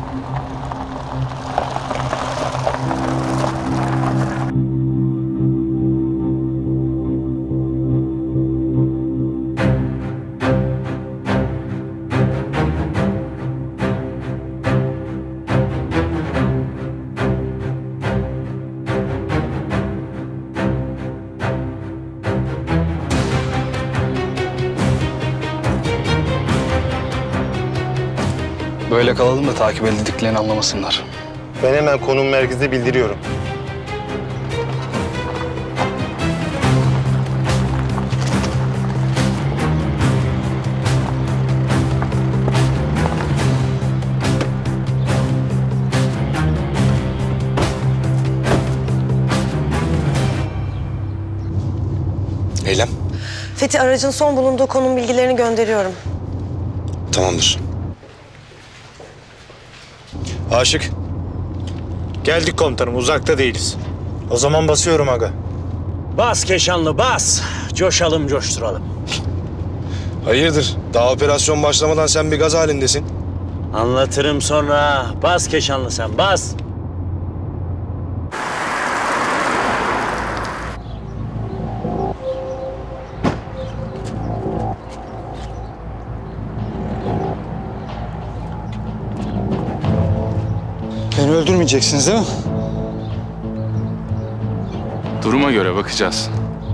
Böyle kalalım da takip edildiklerini anlamasınlar. Ben hemen konum merkezine bildiriyorum. Eylem. Fethi, aracın son bulunduğu konum bilgilerini gönderiyorum. Tamamdır. Aşık. Geldik komutanım, uzakta değiliz. O zaman basıyorum aga. Bas Keşanlı bas. Coşalım coşturalım. Hayırdır? Daha operasyon başlamadan sen bir gaz halindesin. Anlatırım sonra. Bas Keşanlı sen bas. Beni öldürmeyeceksiniz değil mi? Duruma göre bakacağız.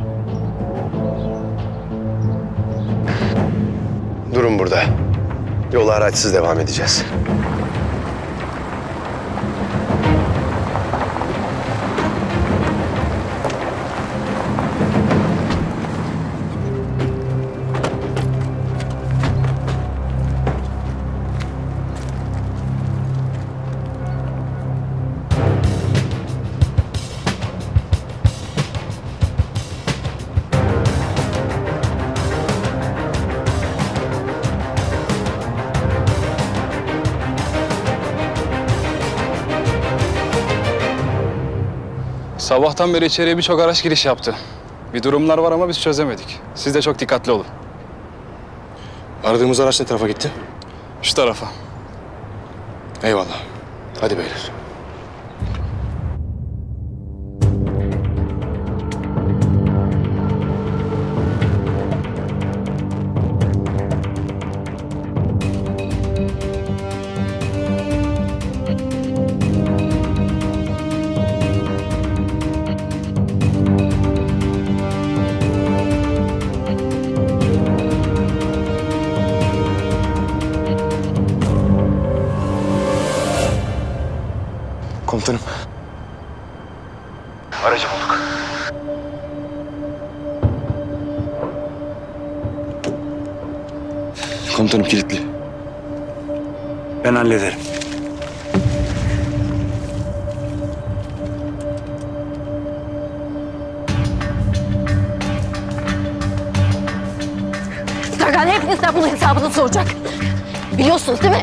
Durun burada. Yola araçsız devam edeceğiz. Sabahtan beri içeriye birçok araç giriş yaptı. Bir durumlar var ama biz çözemedik. Siz de çok dikkatli olun. Aradığımız araç ne tarafa gitti? Şu tarafa. Eyvallah. Hadi beyler. Komutanım. Aracı bulduk. Komutanım kilitli. Ben hallederim. Serkan hepinizden bunun hesabını soracak. Biliyorsunuz değil mi?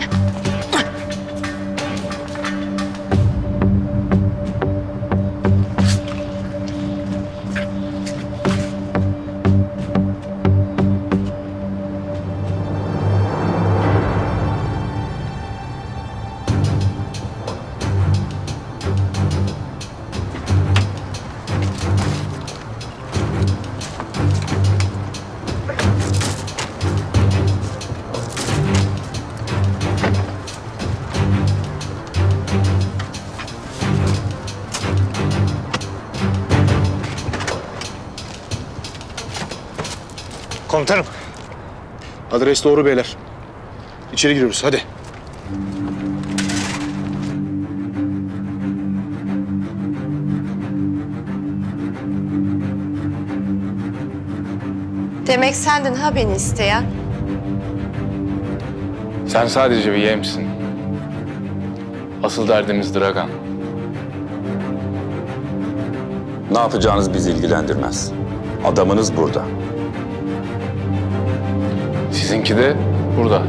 Komutanım. Adres doğru beyler. İçeri giriyoruz hadi. Demek sendin ha beni isteyen. Sen sadece bir yemsin. Asıl derdimiz Dragan. Ne yapacağınız bizi ilgilendirmez. Adamınız burada. Sizinki de burada.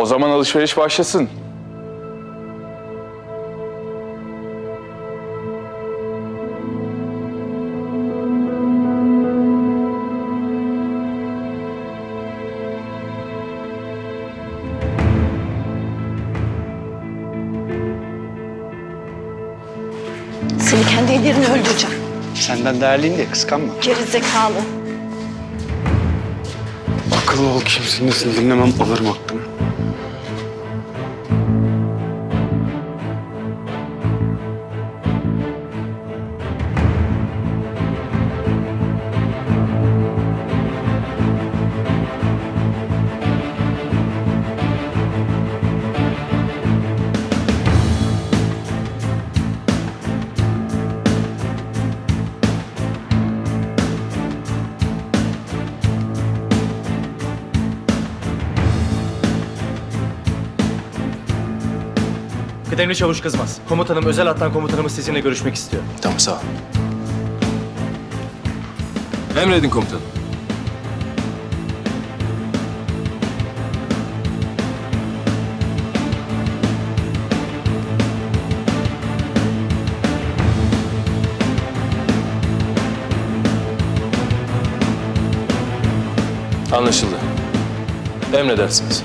O zaman alışveriş başlasın. Seni kendi ellerini öldüreceğim. Senden değerliyim diye kıskanma. Gerizekalı. Akıllı ol, kimsenin nesini dinlemem, alırım aklımı. Kıdemli Çavuş Kızmaz. Komutanım, özel hattan komutanımız sizinle görüşmek istiyor. Tamam, sağ ol. Emredin komutanım. Anlaşıldı. Emredersiniz.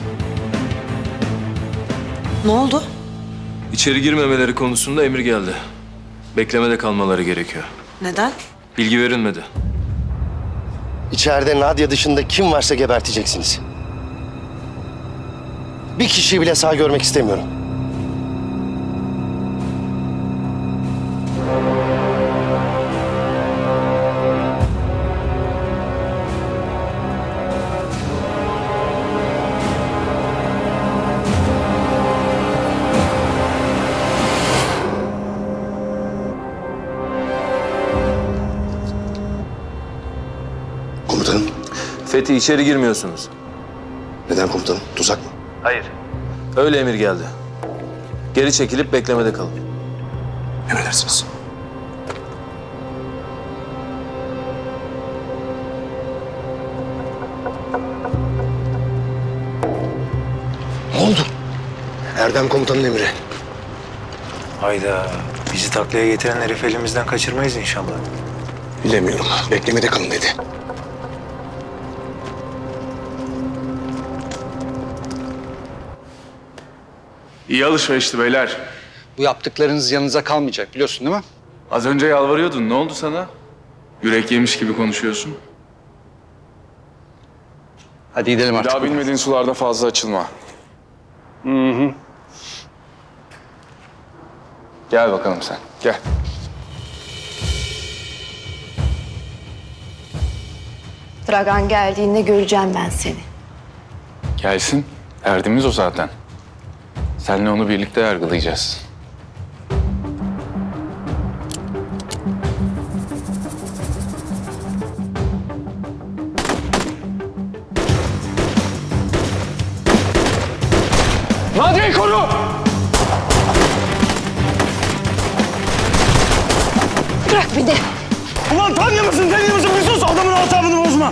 Ne oldu? İçeri girmemeleri konusunda emir geldi. Beklemede kalmaları gerekiyor. Neden? Bilgi verilmedi. İçeride Nadia dışında kim varsa geberteceksiniz. Bir kişiyi bile sağ görmek istemiyorum. Komutanım. Fethi, içeri girmiyorsunuz. Neden komutanım? Tuzak mı? Hayır. Öyle emir geldi. Geri çekilip beklemede kalın. Emredersiniz. Ne oldu? Erdem komutanın emri. Hayda. Bizi taklaya getiren herifi elimizden kaçırmayız inşallah. Bilemiyorum. Beklemede kalın dedi. İyi alışverişti beyler. Bu yaptıklarınız yanınıza kalmayacak biliyorsun değil mi? Az önce yalvarıyordun. Ne oldu sana? Yürek yemiş gibi konuşuyorsun. Hadi gidelim Bir artık. daha bilmediğin sularda fazla açılma. Hı. Gel bakalım sen. Gel. Dragan geldiğinde göreceğim ben seni. Gelsin. Derdimiz o zaten. Seninle onu birlikte yargılayacağız. Nadia'yı koru! Bırak beni. Ulan tanıyor musun, deniyor musun? Bir sus, adamın asabını bozma.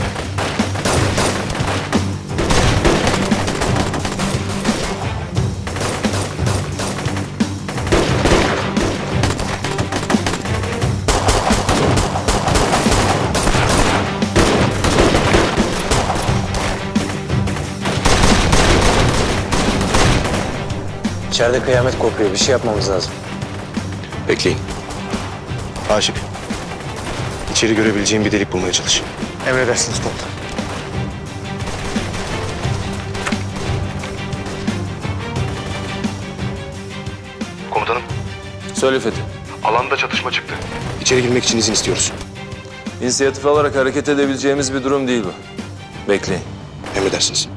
İçeride kıyamet kopuyor. Bir şey yapmamız lazım. Bekleyin. Aşık. İçeri görebileceğim bir delik bulmaya çalış. Emredersiniz komutanım. Komutanım. Söyle Fethi. Alanda çatışma çıktı. İçeri girmek için izin istiyoruz. İnisiyatif alarak hareket edebileceğimiz bir durum değil bu. Bekleyin. Emredersiniz.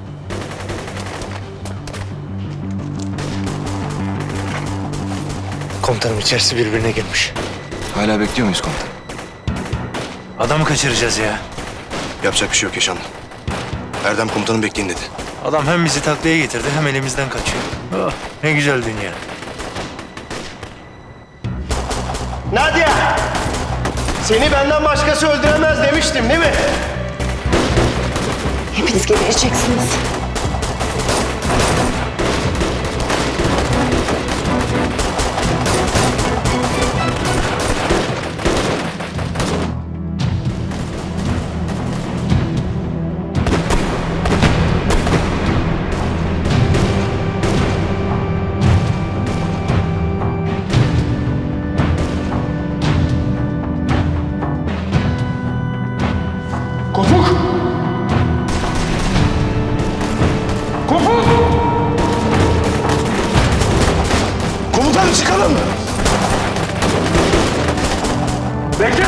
Komutanım, içerisi birbirine girmiş. Hala bekliyor muyuz komutanım? Adamı kaçıracağız ya. Yapacak bir şey yok Yaşanlı. Erdem komutanım bekleyin dedi. Adam hem bizi taklaya getirdi hem elimizden kaçıyor. Oh, ne güzel dünya. Nadia! Seni benden başkası öldüremez demiştim değil mi? Hepiniz gebereceksiniz. Komutanım çıkalım. Bekle!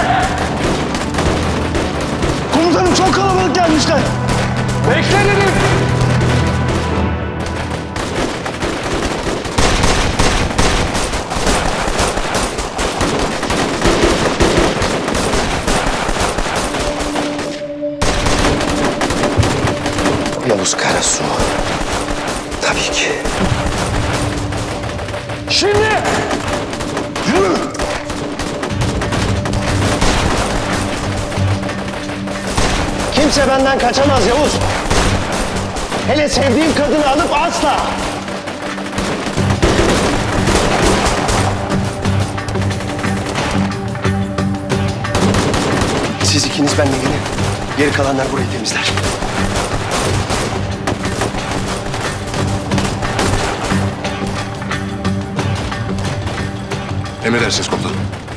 Komutanım çok kalabalık gelmişler. Bekle dedim! Yavuz Karasu. Tabii ki. Şimdi. Yürü. Kimse benden kaçamaz Yavuz. Hele sevdiğim kadını alıp asla. Siz ikiniz benimle gelin. Geri kalanlar burayı temizler. Emredersiniz komutanım.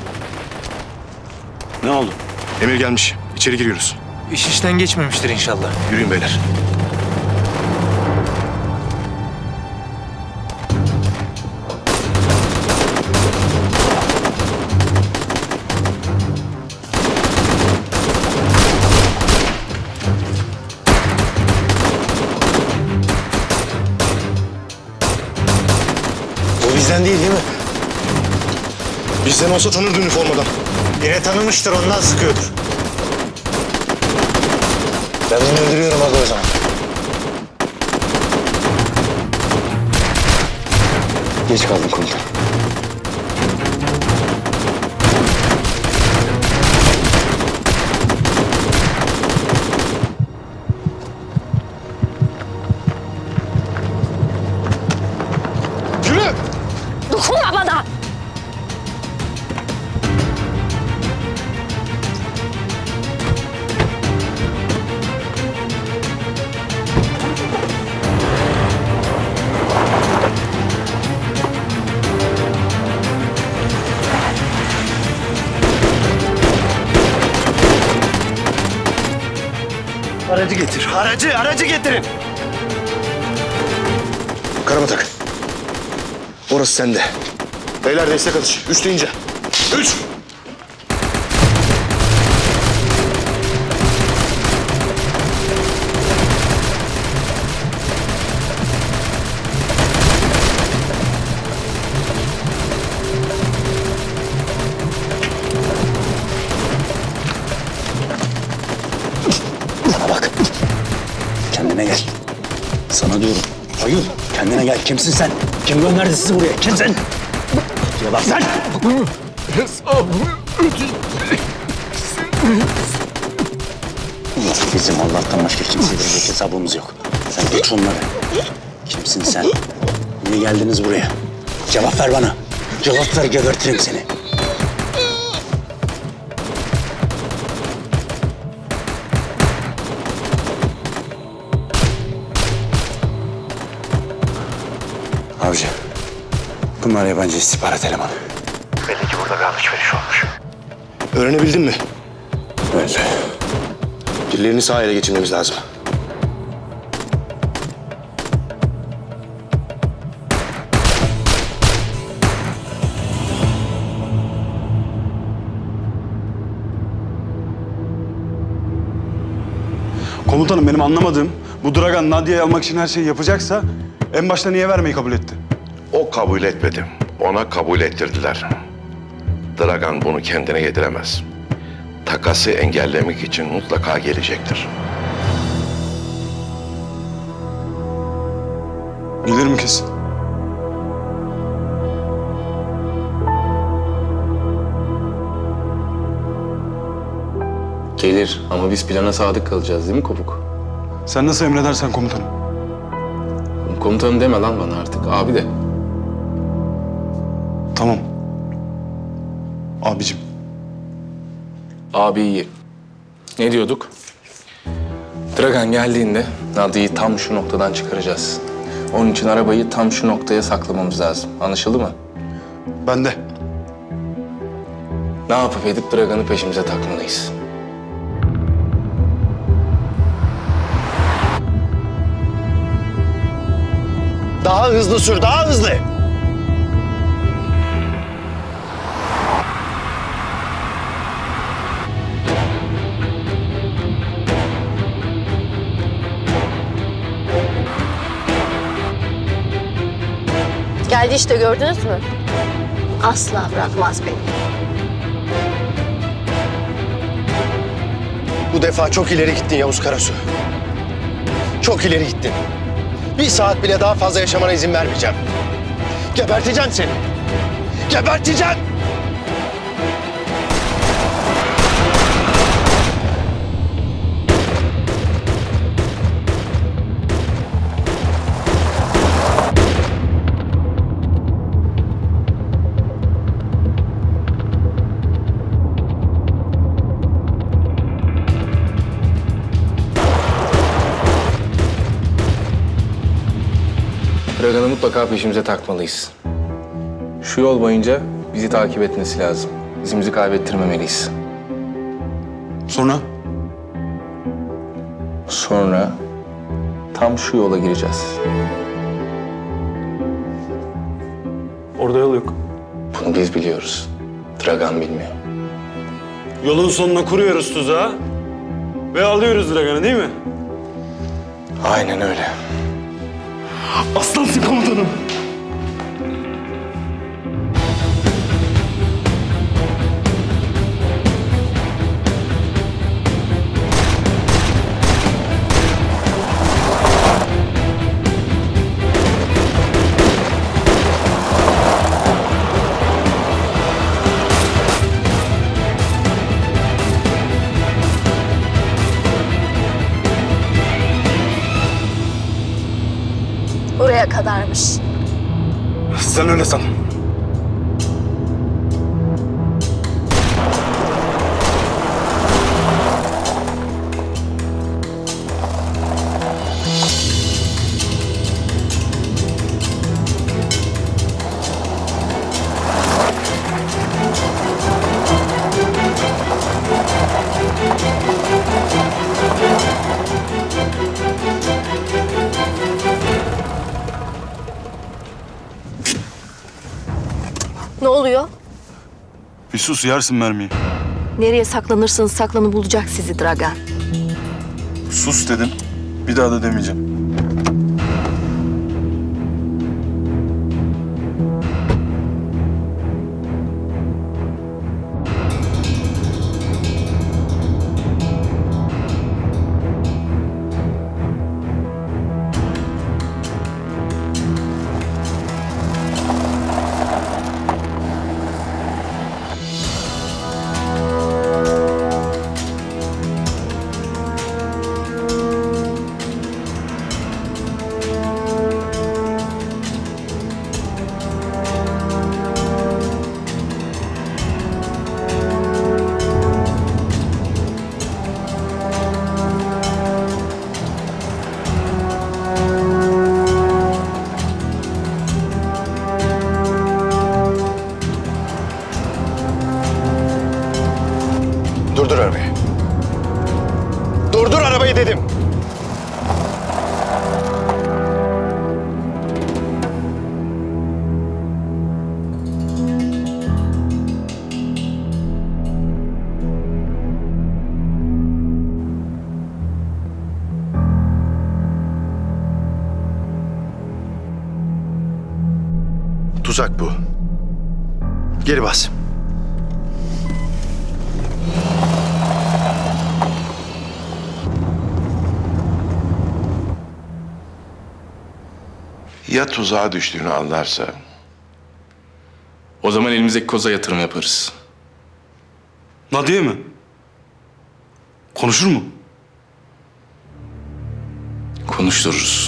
Ne oldu? Emir gelmiş. İçeri giriyoruz. İş işten geçmemiştir inşallah. Yürüyün beyler. O bizden değil mi? Bizden olsa tanırdı üniformadan. Yine tanımıştır, ondan sıkıyordur. Ben onu öldürüyorum aga o zaman. Geç kaldım komutan. Yürü! Dokunma bana! Aracı getir. Aracı getirin. Karabatak. Orası sende. Beyler destek atış. 3 deyince. 3. Bana bak. Kendine gel. Sana diyorum. Hayır. Kendine gel. Kimsin sen? Kim gönderdi sizi buraya? Kimsin? Ya bak sen. Bizim Allah'tan başka kimseye verecek hesabımız yok. Sen geç onları. Kimsin sen? Niye geldiniz buraya? Cevap ver bana. Cevap ver, gebertirim seni. Avcı, bunlar yabancı istihbarat elemanı. Belli ki burada bir alışveriş olmuş. Öğrenebildin mi? Öldü. Birilerini sağ ele geçirmemiz lazım. Komutanım benim anlamadığım, bu Dragan Nadia'yı almak için her şeyi yapacaksa en başta niye vermeyi kabul etti? O kabul etmedi. Ona kabul ettirdiler. Dragan bunu kendine yediremez. Takası engellemek için mutlaka gelecektir. Gelir mi kesin? Gelir ama biz plana sadık kalacağız değil mi Kopuk? Sen nasıl emredersen komutanım. Komutanım deme lan bana artık. Abi de. Tamam. Abicim. Abi iyi. Ne diyorduk? Dragan geldiğinde Nadia'yı tam şu noktadan çıkaracağız. Onun için arabayı tam şu noktaya saklamamız lazım. Anlaşıldı mı? Ben de. Ne yapıp edip Dragan'ı peşimize takmalıyız. Daha hızlı sür, daha hızlı. Geldi işte, gördünüz mü? Asla bırakmaz beni. Bu defa çok ileri gittin Yavuz Karasu. Çok ileri gittin. Bir saat bile daha fazla yaşamana izin vermeyeceğim. Geberteceğim seni. Geberteceğim. Dragan'ı mutlaka peşimize takmalıyız. Şu yol boyunca bizi takip etmesi lazım. İzimizi kaybettirmemeliyiz. Sonra? Sonra tam şu yola gireceğiz. Orada yol yok. Bunu biz biliyoruz. Dragan bilmiyor. Yolun sonuna kuruyoruz tuzağı ve alıyoruz Dragan'ı değil mi? Aynen öyle. Aslansın komutanım. Buraya kadarmış. Sen öyle san. Ne oluyor? Bir sus, yersin mermiyi. Nereye saklanırsınız saklanı bulacak sizi Dragan. Sus dedim. Bir daha da demeyeceğim. Durdur arabayı. Durdur arabayı dedim. Tuzak bu. Geri bas. Ya tuzağa düştüğünü anlarsa? O zaman elimizdeki koza yatırım yaparız. Nadiye mi? Konuşur mu? Konuştururuz.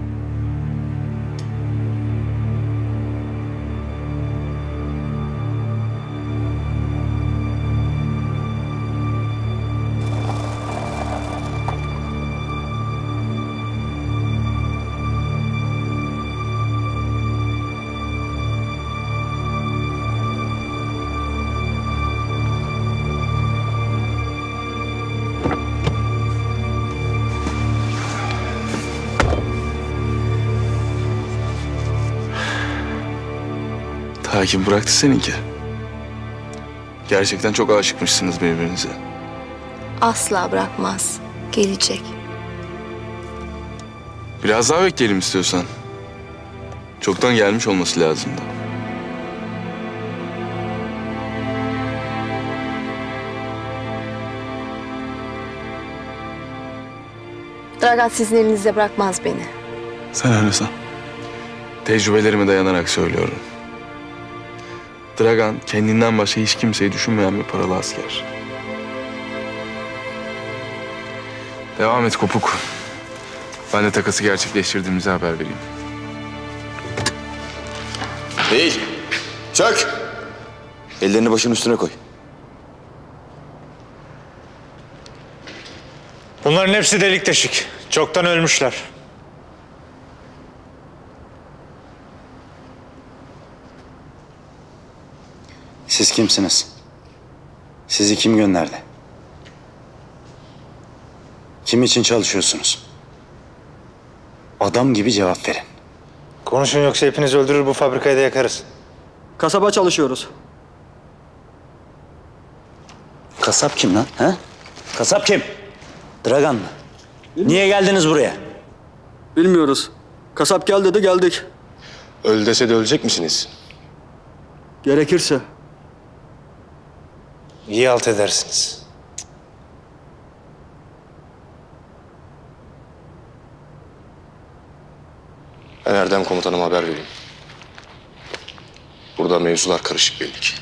Takip bıraktı seninki. Gerçekten çok aşıkmışsınız birbirinize. Asla bırakmaz. Gelecek. Biraz daha bekleyelim istiyorsan. Çoktan gelmiş olması lazımdı. Dragan sizin elinizde bırakmaz beni. Sen öyle san. Tecrübelerime dayanarak söylüyorum. Dragan kendinden başka hiç kimseyi düşünmeyen bir paralı asker. Devam et Kopuk. Ben de takası gerçekleştirdiğimizi haber vereyim. Değil. Çök. Ellerini başının üstüne koy. Bunların hepsi delik deşik. Çoktan ölmüşler. Siz kimsiniz? Sizi kim gönderdi? Kim için çalışıyorsunuz? Adam gibi cevap verin. Konuşun yoksa hepiniz öldürür, bu fabrikayı da yakarız. Kasaba çalışıyoruz. Kasap kim lan? He? Kasap kim? Dragan mı? Niye geldiniz buraya? Bilmiyoruz. Kasap gel dedi, geldik. Öl dese de ölecek misiniz? Gerekirse. İyi halt edersiniz. Ben Erdem komutanıma haber vereyim. Burada mevzular karışık belli ki.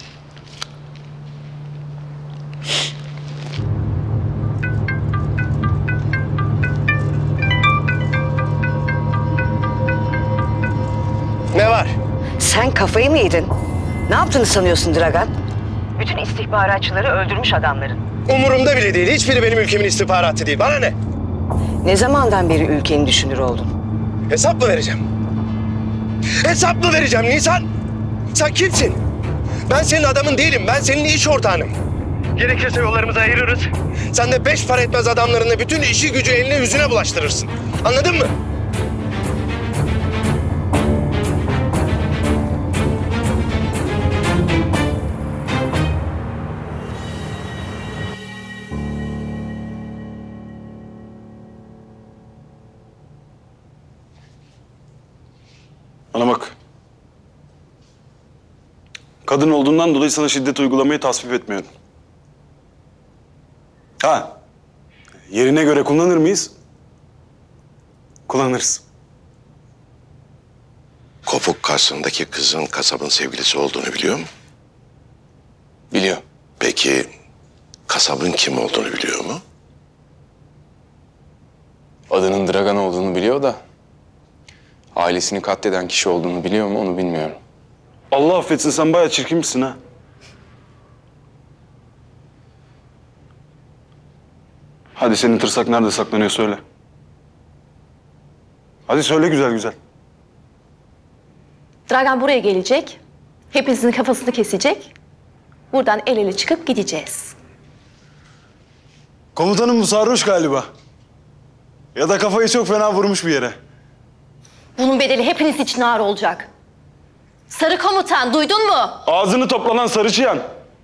Ne var? Sen kafayı mı yedin? Ne yaptığını sanıyorsun Dragan? Bütün istihbaratçıları öldürmüş adamların. Umurumda bile değil. Hiçbiri benim ülkemin istihbaratı değil. Bana ne? Ne zamandan beri ülkeni düşünür oldun? Hesap mı vereceğim? Hesap mı vereceğim Nisan? Sen kimsin? Ben senin adamın değilim. Ben senin iş ortağınım. Gerekirse yollarımızı ayırırız. Sen de 5 para etmez adamlarına bütün işi gücü eline yüzüne bulaştırırsın. Anladın mı? Bana bak. Kadın olduğundan dolayı sana şiddet uygulamayı tasvip etmiyorum. Ha. Yerine göre kullanır mıyız? Kullanırız. Kopuk karşısındaki kızın kasabın sevgilisi olduğunu biliyor mu? Biliyor. Peki kasabın kim olduğunu biliyor mu? Adının Dragan olduğunu biliyor da ailesini katleden kişi olduğunu biliyor mu onu bilmiyorum. Allah affetsin, sen bayağı çirkinmişsin ha. Hadi senin tırsak nerede saklanıyor söyle. Hadi söyle güzel güzel. Dragan buraya gelecek. Hepinizin kafasını kesecek. Buradan el ele çıkıp gideceğiz. Komutanım bu sarhoş galiba. Ya da kafayı çok fena vurmuş bir yere. Bunun bedeli hepiniz için ağır olacak. Sarı komutan, duydun mu? Ağzını toplanan sarıçıyan.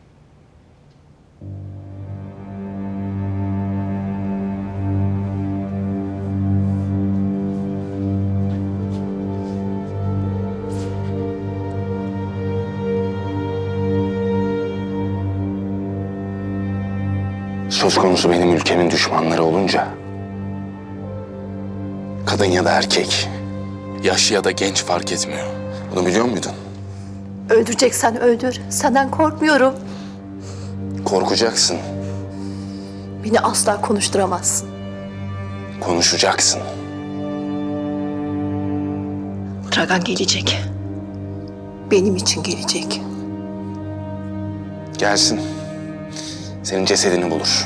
Söz konusu benim ülkemin düşmanları olunca kadın ya da erkek, yaşlı ya da genç fark etmiyor. Bunu biliyor muydun? Öldüreceksen öldür. Senden korkmuyorum. Korkacaksın, Beni asla konuşturamazsın. konuşacaksın. Dragan gelecek. Benim için gelecek. Gelsin. Senin cesedini bulur.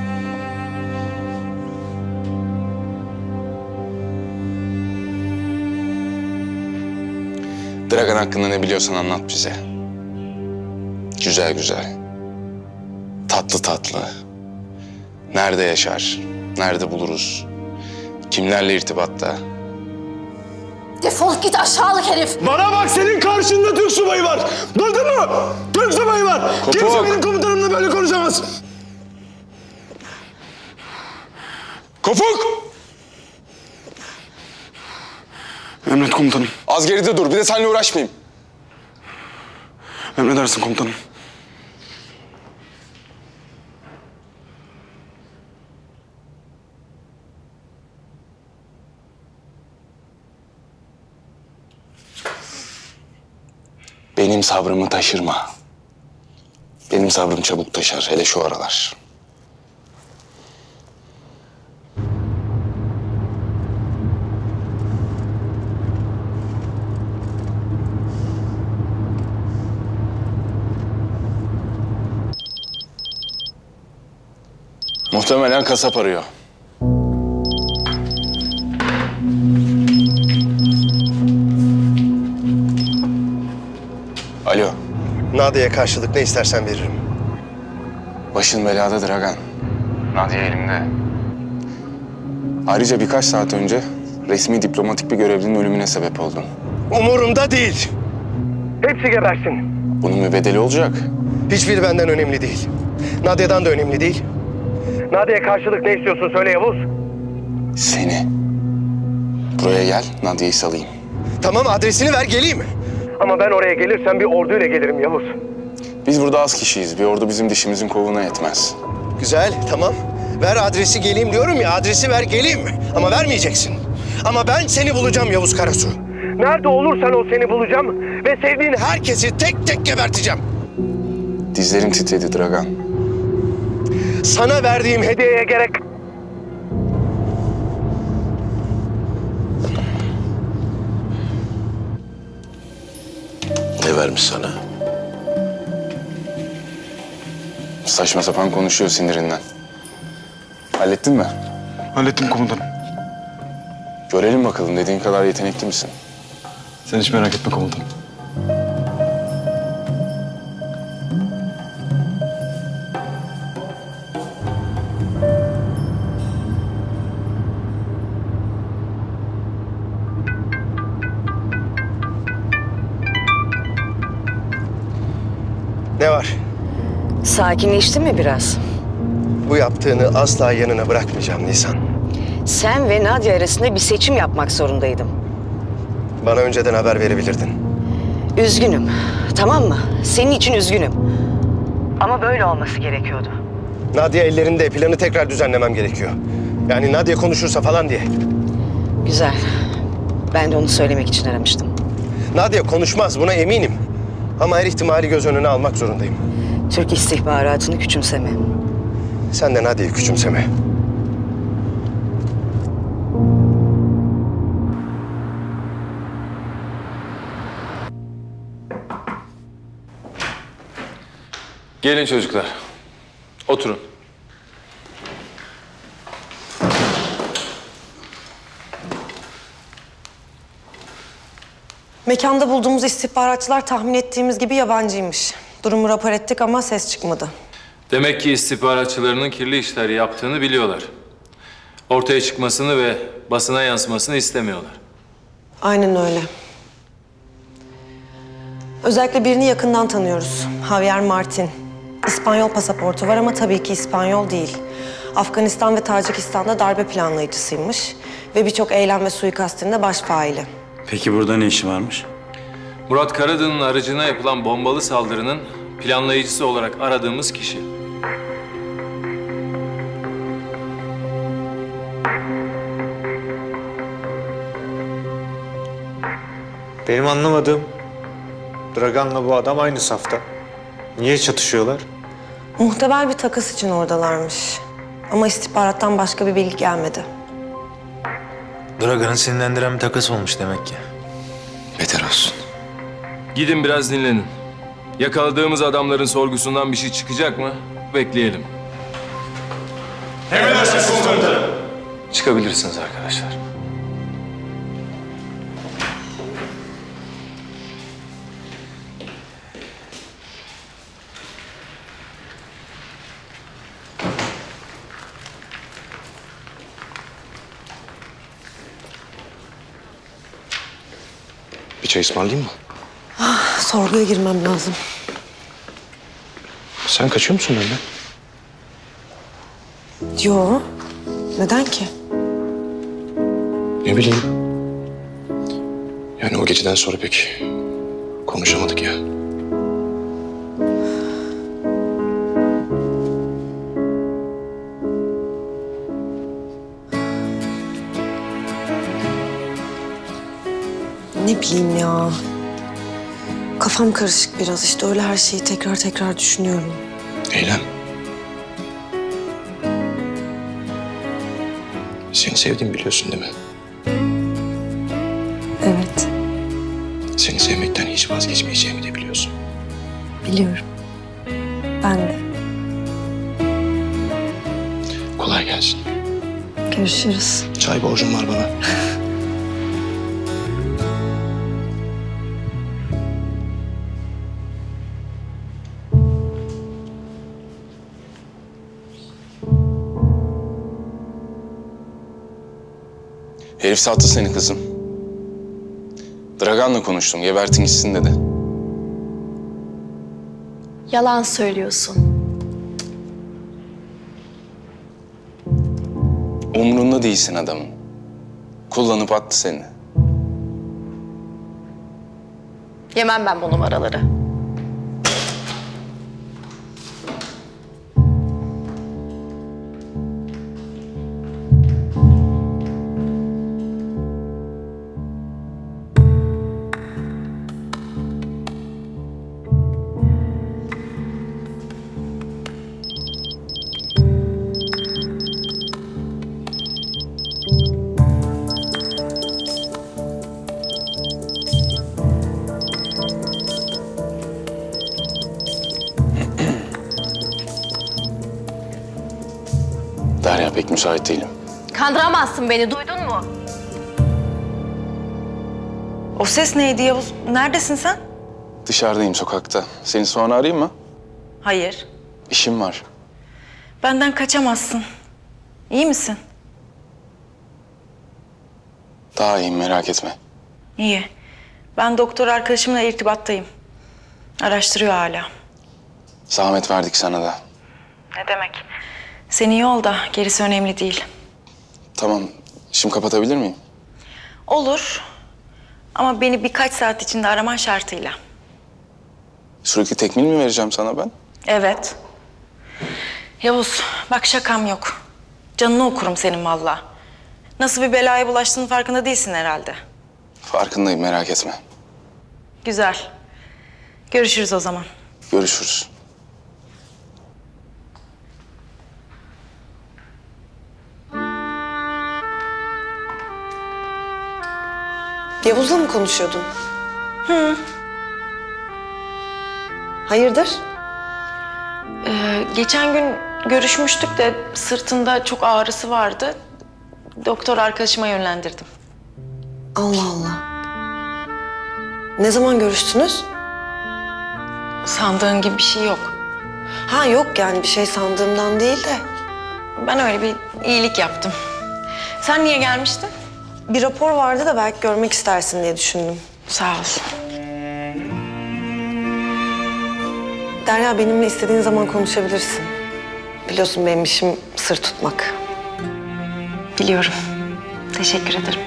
Dragan hakkında ne biliyorsan anlat bize. Güzel güzel. Tatlı tatlı. Nerede yaşar? Nerede buluruz? Kimlerle irtibatta? Defol git aşağılık herif. Bana bak, senin karşında Türk subayı var. Duydun mu? Türk subayı var. Kopuk. Kimse benim komutanımla böyle konuşamaz. Kopuk! Emret komutanım. Az geride dur. Bir de seninle uğraşmayayım. Emredersin komutanım. Benim sabrımı taşırma. Benim sabrım çabuk taşar. Hele şu aralar. Muhtemelen kasap arıyor. Alo. Nadia'ya karşılık ne istersen veririm. Başın belada Dragan. Nadia elimde. Ayrıca birkaç saat önce resmi diplomatik bir görevlinin ölümüne sebep oldun. Umurumda değil. Hepsi gebersin. Bunun bir bedeli olacak. Hiçbiri benden önemli değil. Nadia'dan da önemli değil. Nadia'ya karşılık ne istiyorsun söyle Yavuz. Seni. Buraya gel, Nadia'yı salayım. Tamam adresini ver geleyim. Ama ben oraya gelirsem bir orduyla gelirim Yavuz. Biz burada az kişiyiz. Bir ordu bizim dişimizin kovuğuna yetmez. Güzel tamam. Ver adresi geleyim diyorum ya adresi ver geleyim. Ama vermeyeceksin. Ama ben seni bulacağım Yavuz Karasu. Nerede olursan o seni bulacağım. Ve sevdiğin herkesi tek tek geberteceğim. Dizlerim titredi Dragan. Sana verdiğim hediyeye gerek... Ne vermiş sana? Saçma sapan konuşuyor sinirinden. Hallettin mi? Hallettim komutanım. Görelim bakalım dediğin kadar yetenekli misin? Sen hiç merak etme komutanım. Ne var? Sakinleştin mi biraz? Bu yaptığını asla yanına bırakmayacağım Nisan. Sen ve Nadia arasında bir seçim yapmak zorundaydım. Bana önceden haber verebilirdin. Üzgünüm, tamam mı? Senin için üzgünüm. Ama böyle olması gerekiyordu. Nadia ellerinde planı tekrar düzenlemem gerekiyor. Yani Nadia konuşursa falan diye. Güzel. Ben de onu söylemek için aramıştım. Nadia konuşmaz buna eminim. Ama her ihtimali göz önüne almak zorundayım. Türk istihbaratını küçümseme. Sen de Nadia'yı küçümseme. Gelin çocuklar. Oturun. Mekanda bulduğumuz istihbaratçılar tahmin ettiğimiz gibi yabancıymış. Durumu rapor ettik ama ses çıkmadı. Demek ki istihbaratçılarının kirli işler yaptığını biliyorlar. Ortaya çıkmasını ve basına yansımasını istemiyorlar. Aynen öyle. Özellikle birini yakından tanıyoruz. Javier Martin. İspanyol pasaportu var ama tabii ki İspanyol değil. Afganistan ve Tacikistan'da darbe planlayıcısıymış. Ve birçok eylem ve suikastinde de baş faili. Peki burada ne işi varmış? Murat Karadın'ın aracına yapılan bombalı saldırının planlayıcısı olarak aradığımız kişi. Benim anlamadığım, Dragan'la bu adam aynı safta. Niye çatışıyorlar? Muhtemel bir takas için oradalarmış. Ama istihbarattan başka bir bilgi gelmedi. Dragan'ı sinirlendiren bir takas olmuş demek ki. Beter olsun. Gidin biraz dinlenin. Yakaladığımız adamların sorgusundan bir şey çıkacak mı? Bekleyelim. Emredersiniz komutanım. Çıkabilirsiniz arkadaşlar. Bir çay ısmarlayayım mı? Sorguya girmem lazım. Sen kaçıyor musun benden? Yo. Neden ki? Ne bileyim. Yani o geceden sonra pek konuşamadık ya. Ne bileyim ya. Kafam karışık biraz işte. Öyle her şeyi tekrar tekrar düşünüyorum. Eylem. Seni sevdiğimi biliyorsun değil mi? Evet, Seni sevmekten hiç vazgeçmeyeceğimi de biliyorsun. biliyorum. Ben de. Kolay gelsin. Görüşürüz. Çay borcum var bana. Herif sattı seni kızım. Dragan'la konuştum. Gebertin gitsin dedi. Yalan söylüyorsun. Umrunda değilsin adamın. Kullanıp attı seni. Yemem ben bu numaraları. Derya pek müsait değilim. Kandıramazsın beni, duydun mu? O ses neydi Yavuz? Neredesin sen? Dışarıdayım sokakta. Seni sonra arayayım mı? Hayır. İşim var. Benden kaçamazsın. İyi misin? Daha iyiyim merak etme. İyi. Ben doktor arkadaşımla irtibattayım. Araştırıyor hala. Zahmet verdik sana da. Ne demek? Sen iyi ol da gerisi önemli değil. Tamam. Şimdi kapatabilir miyim? Olur. Ama beni birkaç saat içinde araman şartıyla. Sürekli tekmil mi vereceğim sana ben? Evet. Yavuz, bak şakam yok. Canını okurum senin valla. Nasıl bir belaya bulaştığının farkında değilsin herhalde. Farkındayım merak etme. Güzel. Görüşürüz o zaman. Görüşürüz. Yavuz'la mı konuşuyordun? Hı. Hayırdır? Geçen gün görüşmüştük de sırtında çok ağrısı vardı. Doktor arkadaşıma yönlendirdim. Allah Allah. Ne zaman görüştünüz? Sandığın gibi bir şey yok. Ha yok yani bir şey sandığımdan değil de. Ben öyle bir iyilik yaptım. Sen niye gelmiştin? Bir rapor vardı da belki görmek istersin diye düşündüm. Sağ ol. Derya benimle istediğin zaman konuşabilirsin. Biliyorsun benim işim sır tutmak. Biliyorum. Teşekkür ederim.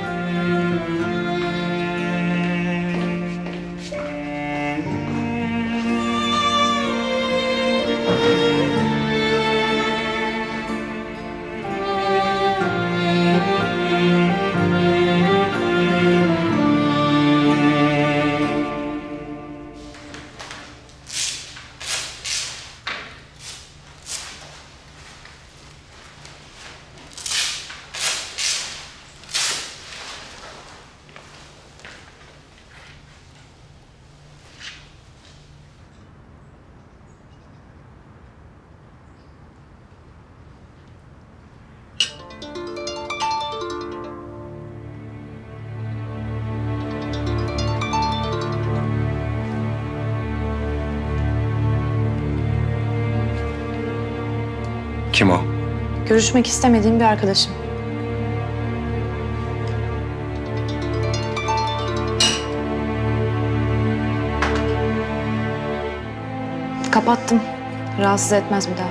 Kim o? Görüşmek istemediğim bir arkadaşım. Kapattım. Rahatsız etmez bir daha.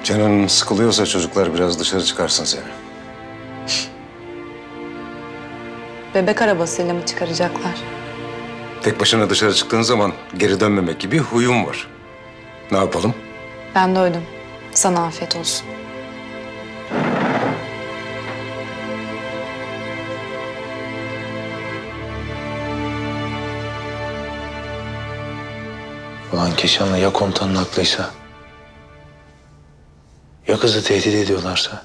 Canın sıkılıyorsa çocuklar biraz dışarı çıkarsın seni. Bebek arabasıyla mı çıkaracaklar? Tek başına dışarı çıktığın zaman geri dönmemek gibi huyum var. Ne yapalım? Ben doydum. Sana afiyet olsun. Ulan Keşan'la ya komutanın haklıysa? Ya kızı tehdit ediyorlarsa?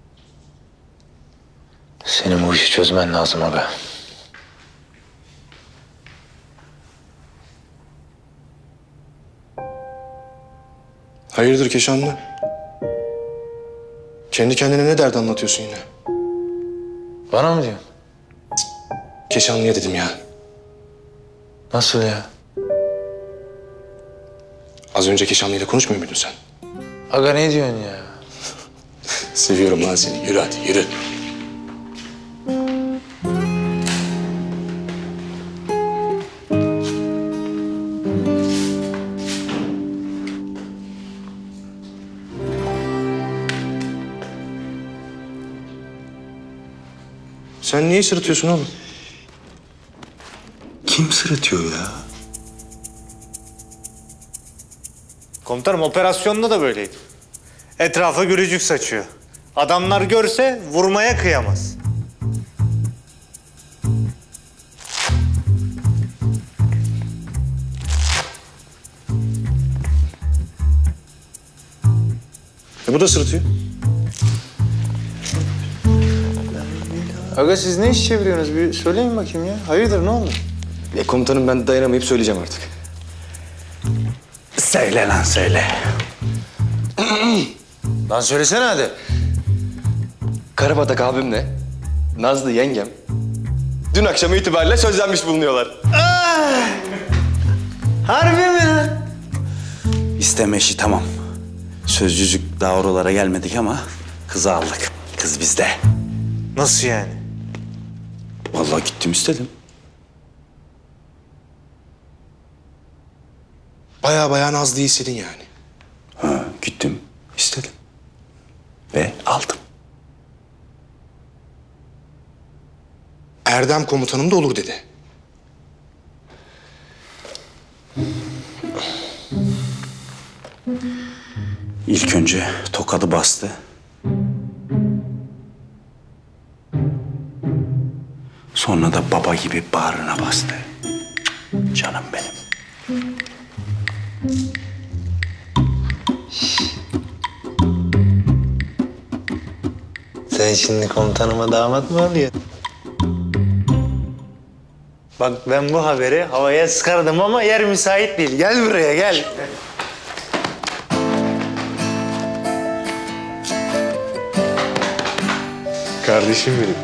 Senin bu işi çözmen lazım aga. Hayırdır Keşanlı? Kendi kendine ne dert anlatıyorsun yine? Bana mı diyorsun? Keşanlı'ya dedim ya. Nasıl ya? Az önce Keşanlı'yla konuşmuyor muydun sen? Aga ne diyorsun ya? Seviyorum lan seni. Yürü hadi yürü. Sen niye sırıtıyorsun oğlum? Kim sırıtıyor ya? Komutanım operasyonda da böyleydi. Etrafa gülücük saçıyor. Adamlar görse vurmaya kıyamaz. Bu da sırıtıyor. Aga siz ne iş çeviriyorsunuz? Bir söyleyin bakayım ya. Hayırdır ne oldu? Komutanım ben dayanamayıp söyleyeceğim artık. Söyle lan söyle. Lan söylesene hadi. Karabatak abimle Nazlı yengem dün akşam itibariyle sözlenmiş bulunuyorlar. Harbi mi lan? İsteme işi tamam. Sözcücük daha oralara gelmedik ama kızı aldık. Kız bizde. Nasıl yani? Vallahi gittim istedim. Baya Nazlı'yı istedin yani. Ha, gittim istedim. Ve aldım. Erdem komutanım da olur dedi. İlk önce tokadı bastı. Sonra da baba gibi bağrına bastı. Canım benim. Sen şimdi komutanıma damat mı oluyorsun? Bak ben bu haberi havaya sıkardım ama yer müsait değil. Gel buraya gel. Kardeşim benim.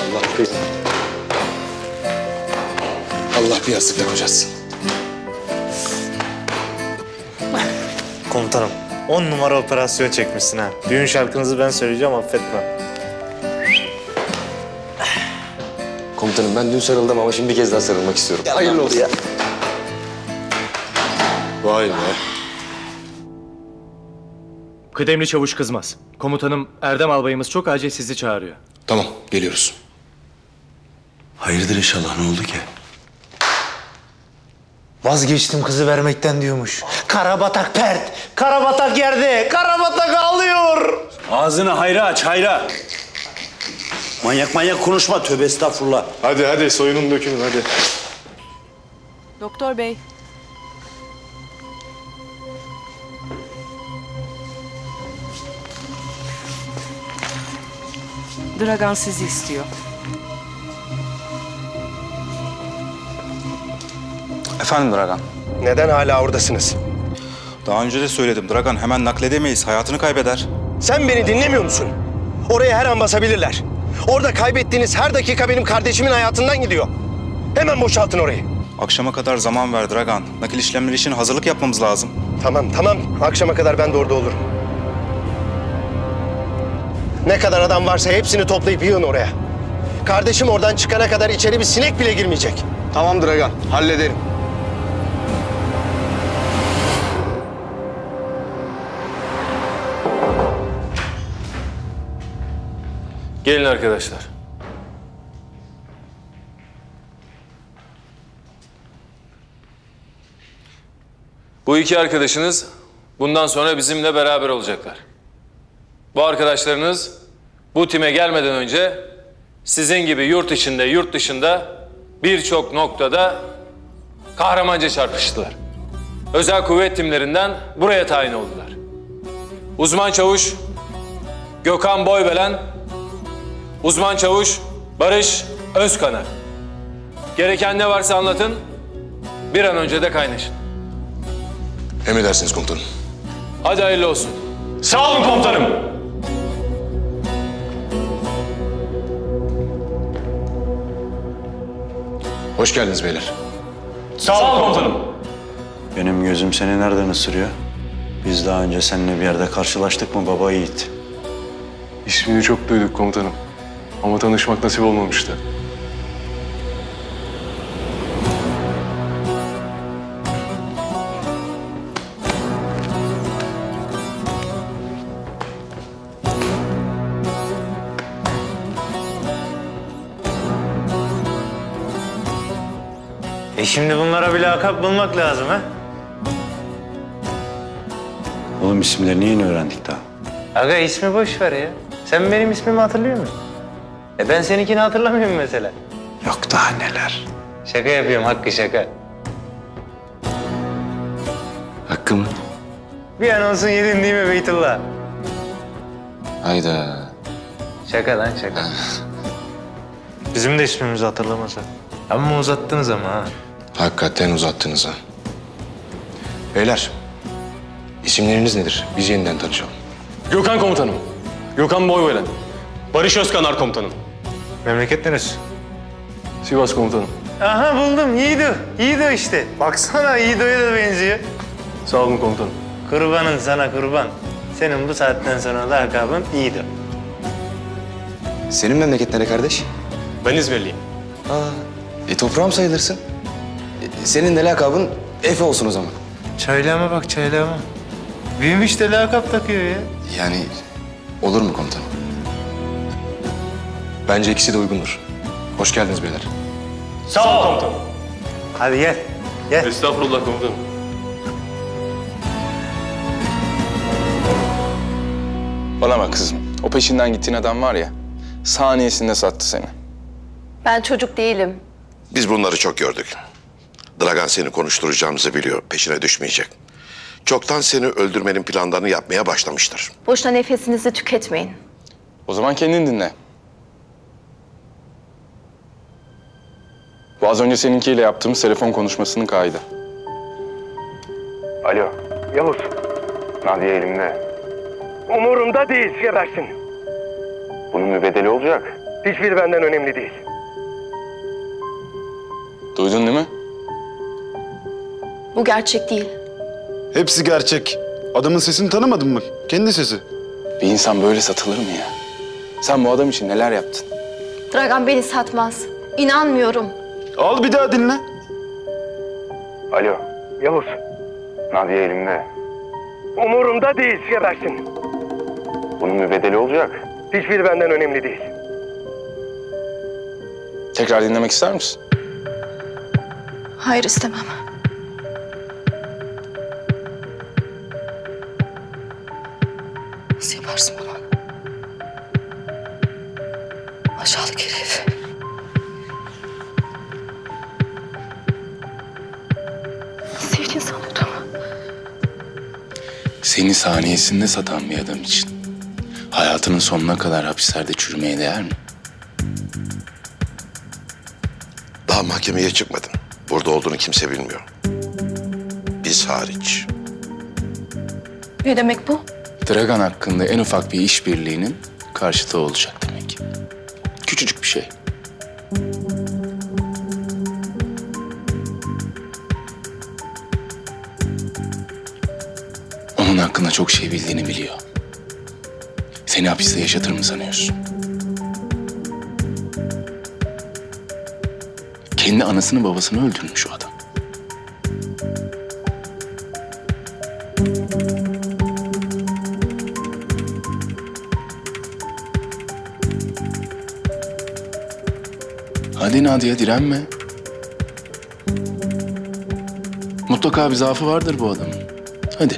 Allah bir yastıkla kocasın. Komutanım 10 numara operasyon çekmişsin ha. Düğün şarkınızı ben söyleyeceğim affetme. Komutanım ben dün sarıldım ama şimdi bir kez daha sarılmak istiyorum. Hayırlı olsun. Ya. Vay be. Kıdemli Çavuş Kızmaz. Komutanım Erdem albayımız çok acil sizi çağırıyor. Tamam geliyoruz. Hayırdır inşallah ne oldu ki? Vazgeçtim kızı vermekten diyormuş. Karabatak pert, Karabatak yerde, Karabatak ağlıyor. Ağzını hayra aç hayra. Manyak konuşma tövbe estağfurullah. Hadi soyunun dökünün hadi. Doktor bey. Dragan sizi istiyor. Efendim Dragan. Neden hala oradasınız? Daha önce de söyledim. Dragan hemen nakledemeyiz. Hayatını kaybeder. Sen beni dinlemiyor musun? Oraya her an basabilirler. Orada kaybettiğiniz her dakika benim kardeşimin hayatından gidiyor. Hemen boşaltın orayı. Akşama kadar zaman ver Dragan. Nakil işlemleri için hazırlık yapmamız lazım. Tamam. Akşama kadar ben de orada olurum. Ne kadar adam varsa hepsini toplayıp yığın oraya. Kardeşim oradan çıkana kadar içeri bir sinek bile girmeyecek. Tamam Dragan, hallederim. Gelin arkadaşlar. Bu iki arkadaşınız bundan sonra bizimle beraber olacaklar. Bu arkadaşlarınız bu time gelmeden önce sizin gibi yurt içinde, yurt dışında birçok noktada kahramanca çarpıştılar. Özel kuvvet timlerinden buraya tayin oldular. Uzman çavuş Gökhan Boybelen, uzman çavuş Barış Özkanar. Gereken ne varsa anlatın, bir an önce de kaynaşın. Emredersiniz komutanım. Hadi hayırlı olsun. Sağ olun komutanım. Hoş geldiniz beyler. Sağ olun komutanım. Benim gözüm seni nereden ısırıyor? Biz daha önce seninle bir yerde karşılaştık mı baba yiğit? İsmini çok duyduk komutanım. Ama tanışmak nasip olmamıştı. Şimdi bunlara bir lakap bulmak lazım ha? Oğlum isimlerini yeni öğrendik daha. Aga ismi boş ver ya. Sen benim ismimi hatırlıyor musun? Ben seninkini hatırlamıyorum mesela. Yok daha neler. Şaka yapıyorum Hakkı, şaka. Hakkı mı? Bir an olsun yedin değil mi Beytullah? Hayda. Şaka lan şaka. Bizim de ismimizi hatırlamasa. Ama uzattınız ama ha. Hakikaten uzattınız ha. Beyler, isimleriniz nedir? Biz yeniden tanışalım. Gökhan komutanım. Gökhan Boybelen. Barış Özkanar komutanım. Memleket neresi? Sivas komutanım. Aha buldum, Yiğido. Yiğido işte. Baksana Yiğido'ya da benziyor. Sağ olun komutanım. Kurbanın sana kurban. Senin bu saatten sonra lakabın Yiğido. Senin memleket nere kardeş? Ben İzmirliyim. Toprağım sayılırsın. Senin de lakabın Efe olsun o zaman. Çaylama bak çaylama. Büyümüş de lakap takıyor ya. Yani olur mu komutanım? Bence ikisi de uygundur. Hoş geldiniz beyler. Sağ ol komutanım. Hadi gel. Gel. Estağfurullah komutanım. Bana bak kızım. O peşinden gittiğin adam var ya, saniyesinde sattı seni. Ben çocuk değilim. Biz bunları çok gördük. Dragan seni konuşturacağımızı biliyor. Peşine düşmeyecek. Çoktan seni öldürmenin planlarını yapmaya başlamıştır. Boşuna nefesinizi tüketmeyin. O zaman kendin dinle. Bu az önce seninkiyle yaptığımız telefon konuşmasının kaydı. Alo. Yavuz. Nadia elimde. Umurumda değil, gebersin. Bunun bir bedeli olacak. Hiçbiri benden önemli değil. Duydun değil mi? Bu gerçek değil. Hepsi gerçek. Adamın sesini tanımadın mı? Kendi sesi. Bir insan böyle satılır mı ya? Sen bu adam için neler yaptın? Dragan beni satmaz. İnanmıyorum. Al bir daha dinle. Alo. Yavuz. Nadia elimde. Umurumda değil, gebersin. Bunun bir bedeli olacak. Hiçbiri benden önemli değil. Tekrar dinlemek ister misin? Hayır istemem. Nasıl yaparsın bunu? Aşağılık herif. Sevdiğin sanıyordum. Seni saniyesinde satan bir adam için hayatının sonuna kadar hapislerde çürümeye değer mi? Daha mahkemeye çıkmadın. Burada olduğunu kimse bilmiyor. Biz hariç. Ne demek bu? Dragan hakkında en ufak bir işbirliğinin karşıtı olacak demek. Küçücük bir şey. Onun hakkında çok şey bildiğini biliyor. Seni hapiste yaşatır mı sanıyorsun? Kendi anasını babasını öldürmüş o adam. Hadi Nadia direnme. Mutlaka bir zaafı vardır bu adamın. Hadi.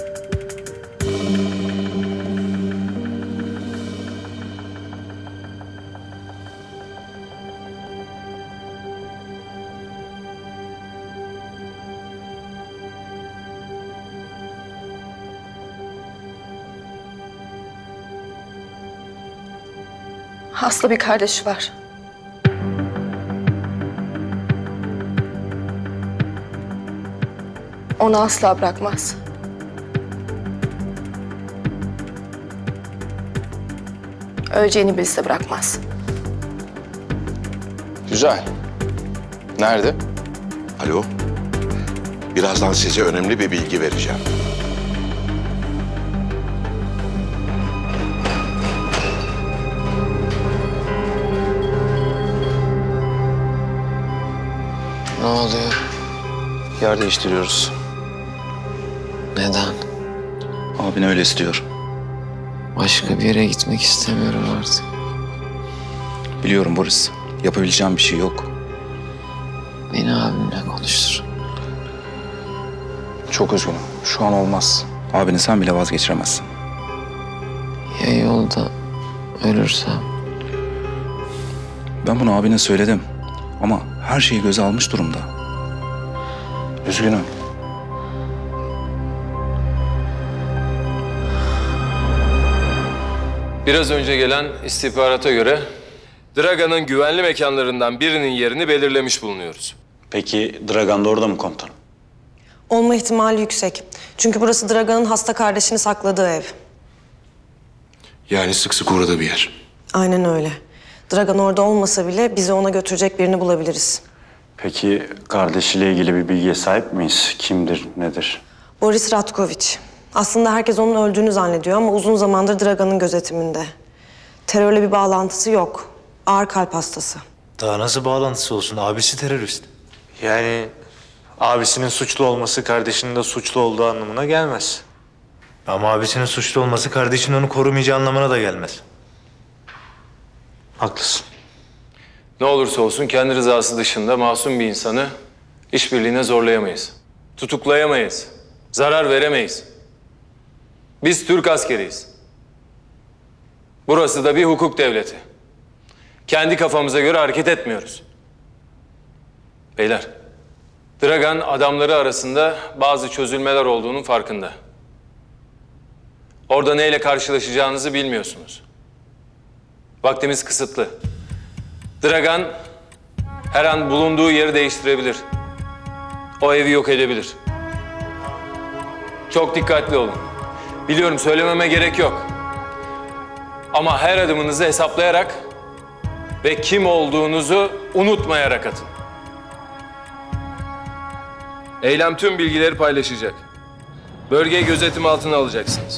Hasta bir kardeşi var. Onu asla bırakmaz. Öleceğini bilse bırakmaz. Güzel. Nerede? Alo. Birazdan size önemli bir bilgi vereceğim. Ne oluyor? Yer değiştiriyoruz. Neden? Abin öyle istiyor. Başka bir yere gitmek istemiyorum artık. Biliyorum Boris. Yapabileceğim bir şey yok. Beni abimle konuştur. Çok üzgünüm. Şu an olmaz. Abini sen bile vazgeçiremezsin. Ya yolda ölürsem? Ben bunu abine söyledim. Ama her şeyi göze almış durumda. Üzgünüm. Biraz önce gelen istihbarata göre Dragan'ın güvenli mekanlarından birinin yerini belirlemiş bulunuyoruz. Peki Dragan da orada mı komutanım? Olma ihtimali yüksek. Çünkü burası Dragan'ın hasta kardeşini sakladığı ev. Yani sık sık uğradığı bir yer. Aynen öyle. Dragan orada olmasa bile bizi ona götürecek birini bulabiliriz. Peki kardeşiyle ilgili bir bilgiye sahip miyiz? Kimdir, nedir? Boris Ratkoviç. Aslında herkes onun öldüğünü zannediyor ama uzun zamandır Dragan'ın gözetiminde. Terörle bir bağlantısı yok. Ağır kalp hastası. Daha nasıl bağlantısı olsun? Abisi terörist. Yani abisinin suçlu olması kardeşinin de suçlu olduğu anlamına gelmez. Ama abisinin suçlu olması kardeşinin onu korumayacağı anlamına da gelmez. Haklısın. Ne olursa olsun kendi rızası dışında masum bir insanı işbirliğine zorlayamayız. Tutuklayamayız. Zarar veremeyiz. Biz Türk askeriyiz. Burası da bir hukuk devleti. Kendi kafamıza göre hareket etmiyoruz. Beyler, Dragan adamları arasında bazı çözülmeler olduğunun farkında. Orada neyle karşılaşacağınızı bilmiyorsunuz. Vaktimiz kısıtlı. Dragan her an bulunduğu yeri değiştirebilir. O evi yok edebilir. Çok dikkatli olun. Biliyorum söylememe gerek yok. Ama her adımınızı hesaplayarak ve kim olduğunuzu unutmayarak atın. Eylem tüm bilgileri paylaşacak. Bölgeyi gözetim altına alacaksınız.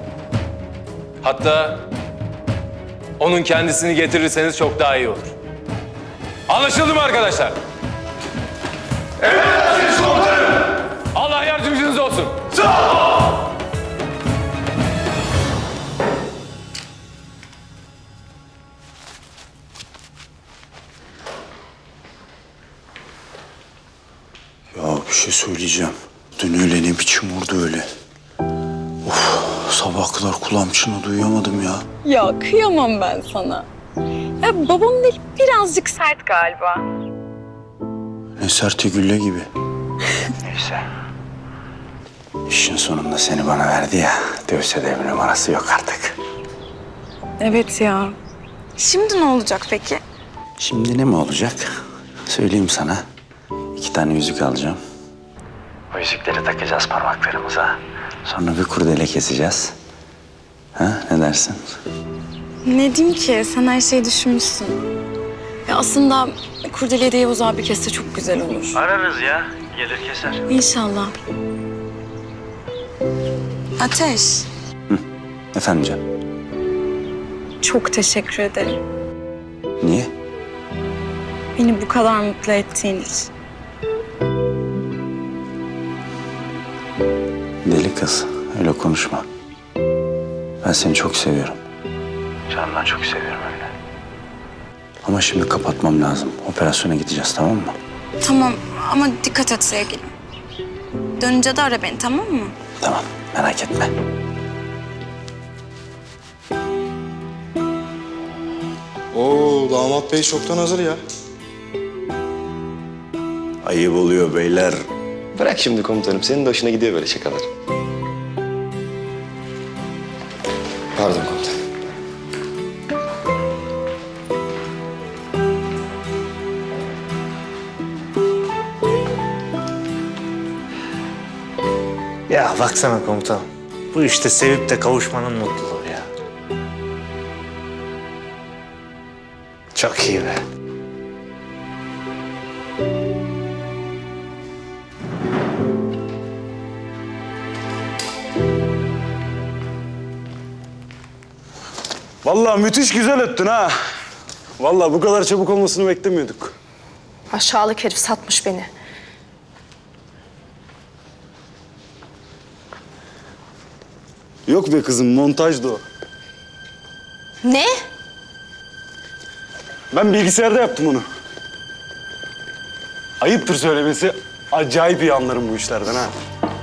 Hatta onun kendisini getirirseniz çok daha iyi olur. Anlaşıldı mı arkadaşlar? Emredersiniz komutanım. Allah yardımcınız olsun. Sağ ol. Ya bir şey söyleyeceğim. Dün öyle ne biçim vurdu öyle. Of, sabah kadar kulağım çınladı, duyamadım ya. Ya kıyamam ben sana. Ya babamın eli birazcık sert galiba. Ne serti gülle gibi. Neyse. İşin sonunda seni bana verdi ya. Dövse de bir numarası yok artık. Evet ya. Şimdi ne olacak peki? Şimdi ne mi olacak? Söyleyeyim sana. 2 tane yüzük alacağım. O yüzükleri takacağız parmaklarımıza. Sonra bir kurdele keseceğiz. Ha, ne dersin? Ne diyeyim ki? Sen her şeyi düşünmüşsün. Ya aslında kurdeleyi de Yavuz abi kesse çok güzel olur. Ararız ya. Gelir keser. İnşallah. Ateş, Efendim canım. çok teşekkür ederim. Niye? Beni bu kadar mutlu ettiğin için. Deli kız, öyle konuşma. Ben seni çok seviyorum. Canımdan çok seviyorum öyle. Ama şimdi kapatmam lazım. Operasyona gideceğiz, tamam mı? Tamam ama dikkat et sevgilim. Dönünce de ara beni, tamam mı? Tamam, merak etme. Oo, damat bey çoktan hazır ya. Ayıp oluyor beyler. Bırak şimdi komutanım. Senin de hoşuna gidiyor böyle şakalar. Pardon komutanım. Ya baksana komutanım. Bu işte sevip de kavuşmanın mutluluğu ya. Çok iyi be. Vallahi müthiş güzel öttün ha. Vallahi bu kadar çabuk olmasını beklemiyorduk. Aşağılık herif satmış beni. Yok be kızım, montajdı o. Ne? Ben bilgisayarda yaptım onu. Ayıptır söylemesi, acayip iyi anlarım bu işlerden ha.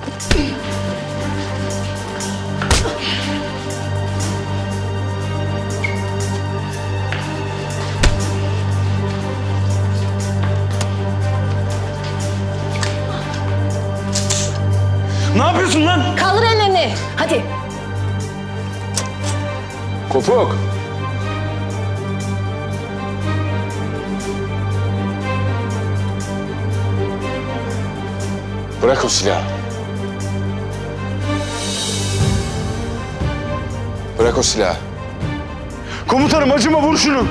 Ne yapıyorsun lan? Kaldır ellerini. Hadi. Kopuk. Bırak o silahı. Bırak o silahı. Komutanım acıma, vur şunu.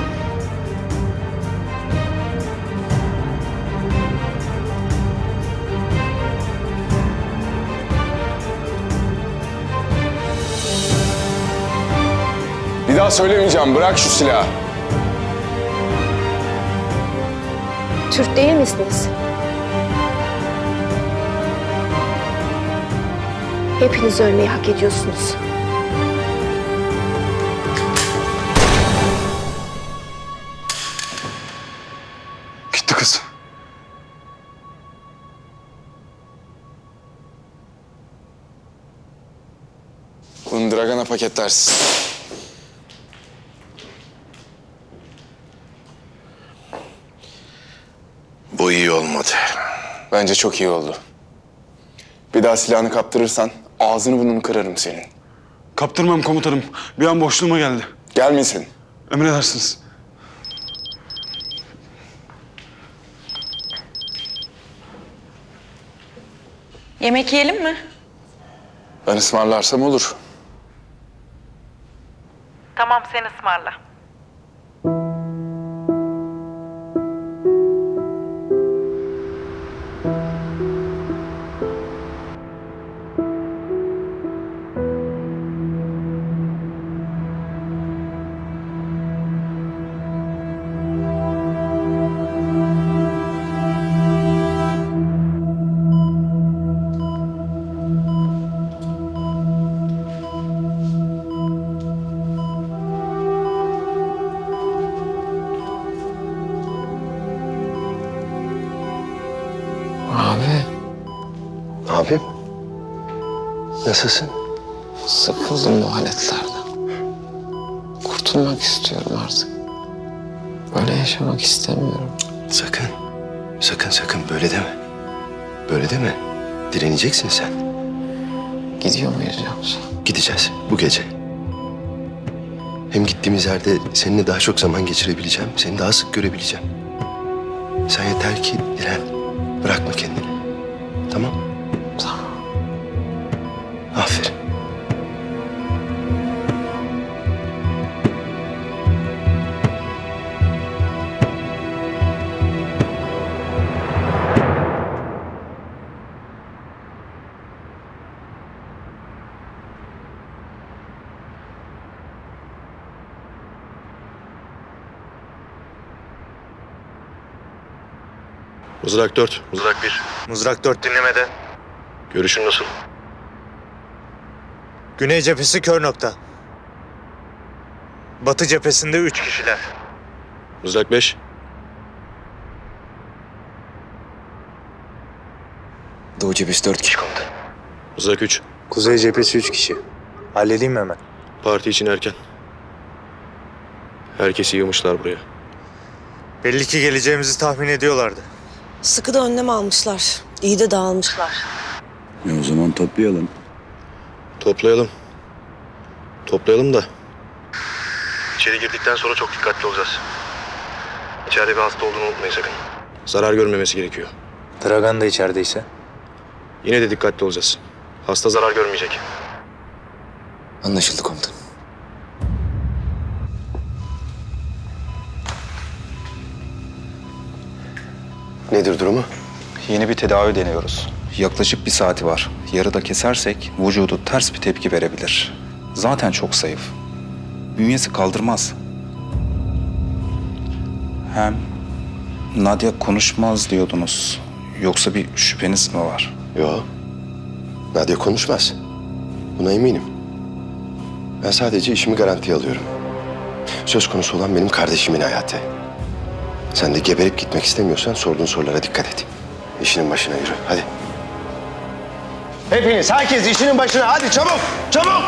Bir daha söylemeyeceğim. Bırak şu silahı. Türk değil misiniz? Hepiniz ölmeyi hak ediyorsunuz. Gitti kız. Bunu Dragan'a paketlersin. Bu iyi olmadı. Bence çok iyi oldu. Bir daha silahını kaptırırsan ağzını burnunu kırarım senin. Kaptırmam komutanım. Bir an boşluğuma geldi. Gelmesin. Emredersiniz. Yemek yiyelim mi? Ben ısmarlarsam olur. Tamam, sen ısmarla. Abim, nasılsın? Sıkıldım bu aletlerden. Kurtulmak istiyorum artık. Böyle yaşamak istemiyorum. Sakın, sakın böyle deme. Böyle deme. Direneceksin sen. Gidiyor muyuz yoksa? Gideceğiz bu gece. Hem gittiğimiz yerde seninle daha çok zaman geçirebileceğim. Seni daha sık görebileceğim. Sen yeter ki diren. Bırakma kendini. Tamam? Tamam. Aferin. Mızrak 4, mızrak 1. Mızrak 4 dinlemede. Görüşün nasıl? Güney cephesi kör nokta. Batı cephesinde 3 kişiler. Mızrak 5. Doğu cephesi 4 kişi komutanım. Mızrak 3. Kuzey cephesi 3 kişi. Halledeyim mi hemen? Parti için erken. Herkesi yığmışlar buraya. Belli ki geleceğimizi tahmin ediyorlardı. Sıkı da önlem almışlar. İyi de dağılmışlar. O zaman toplayalım. Toplayalım. Toplayalım da. İçeri girdikten sonra çok dikkatli olacağız. İçeride bir hasta olduğunu unutmayın sakın. Zarar görmemesi gerekiyor. Dragan da içerideyse? Yine de dikkatli olacağız. Hasta zarar görmeyecek. Anlaşıldı komutanım. Nedir durumu? Yeni bir tedavi deniyoruz. Yaklaşık 1 saati var. Yarıda kesersek vücudu ters bir tepki verebilir. Zaten çok zayıf. Bünyesi kaldırmaz. Hem Nadia konuşmaz diyordunuz. Yoksa bir şüpheniz mi var? Yok. Nadia konuşmaz. Buna eminim. Ben sadece işimi garantiye alıyorum. Söz konusu olan benim kardeşimin hayatı. Sen de geberip gitmek istemiyorsan sorduğun sorulara dikkat et. İşinin başına yürü. Hadi. Hepiniz, herkes işinin başına. Hadi çabuk, çabuk!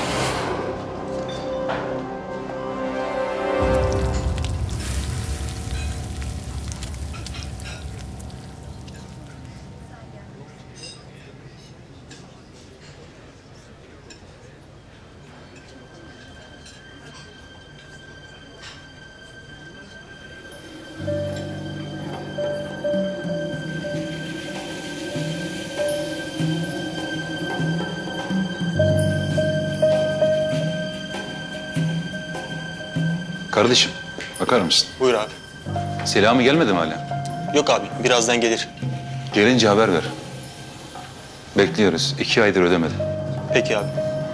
Kardeşim, bakar mısın? Buyur abi. Selami gelmedi mi hala? Yok abi, birazdan gelir. Gelince haber ver. Bekliyoruz. 2 aydır ödemedi. Peki abi.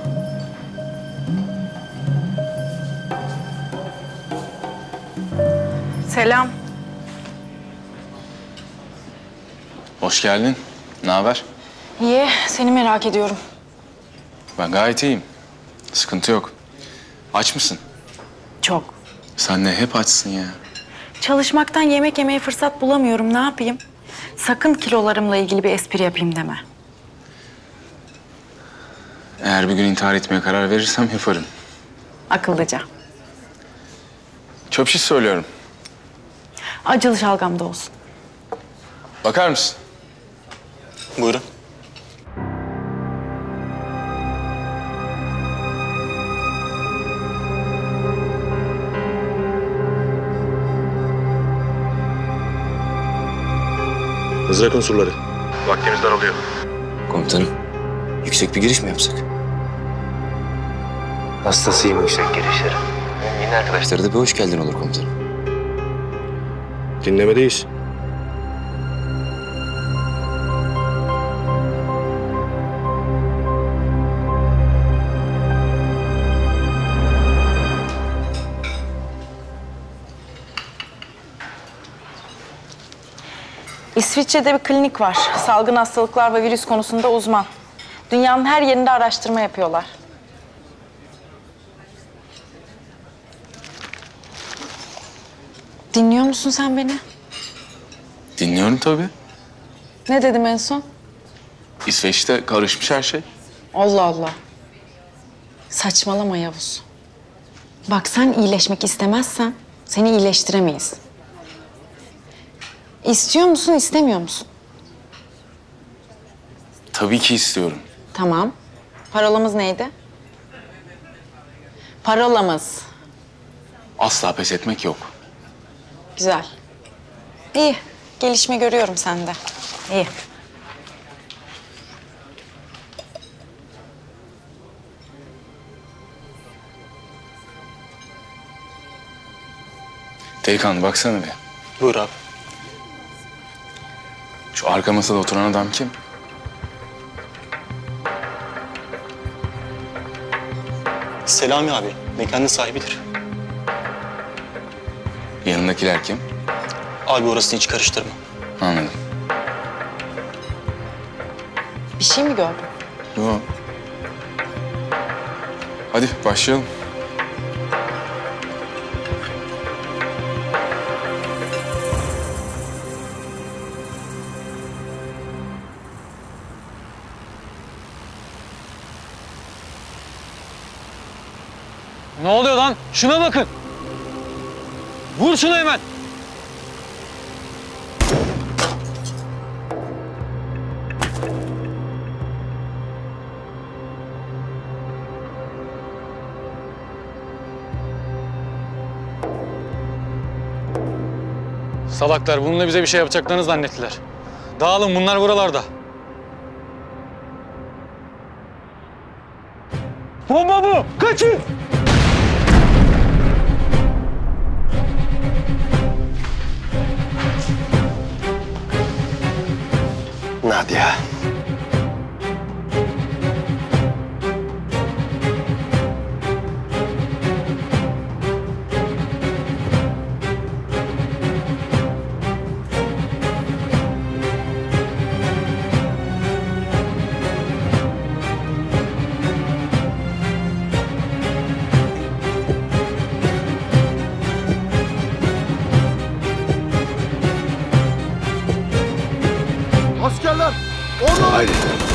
Selam. Hoş geldin. Ne haber? İyi, seni merak ediyorum. Ben gayet iyiyim. Sıkıntı yok. Aç mısın? Çok. Sen ne hep açsın ya. Çalışmaktan yemek yemeye fırsat bulamıyorum. Ne yapayım? Sakın kilolarımla ilgili bir espri yapayım deme. Eğer bir gün intihar etmeye karar verirsem yaparım. Akıllıca. Çöp şiş söylüyorum. Acılı şalgamda olsun. Bakar mısın? Buyurun. Mızrak unsurları. Vaktimiz daralıyor. Komutanım, yüksek bir giriş mi yapsak? Hastasıyım yüksek girişleri. Yeni arkadaşlara da bir hoş geldin olur komutanım. Dinlemedeyiz. İsviçre'de bir klinik var. Salgın hastalıklar ve virüs konusunda uzman. Dünyanın her yerinde araştırma yapıyorlar. Dinliyor musun sen beni? Dinliyorum tabii. Ne dedim en son? İsveç'te karışmış her şey. Allah Allah. Saçmalama Yavuz. Bak sen iyileşmek istemezsen seni iyileştiremeyiz. İstiyor musun, istemiyor musun? Tabii ki istiyorum. Tamam. Parolamız neydi? Parolamız. Asla pes etmek yok. Güzel. İyi. Gelişme görüyorum sende. İyi. Delikanlı baksana bir. Buyur abi. Şu arka masada oturan adam kim? Selami abi, mekanın sahibidir. Yanındakiler kim? Abi orasını hiç karıştırma. Anladım. Bir şey mi gördün? Yok. Hadi başlayalım. Ne oluyor lan? Şuna bakın. Vur şunu hemen. Salaklar bununla bize bir şey yapacaklarını zannettiler. Dağılın, bunlar buralarda. Bomba bu! Kaçın! Nadia. Askerler! Orada! Haydi.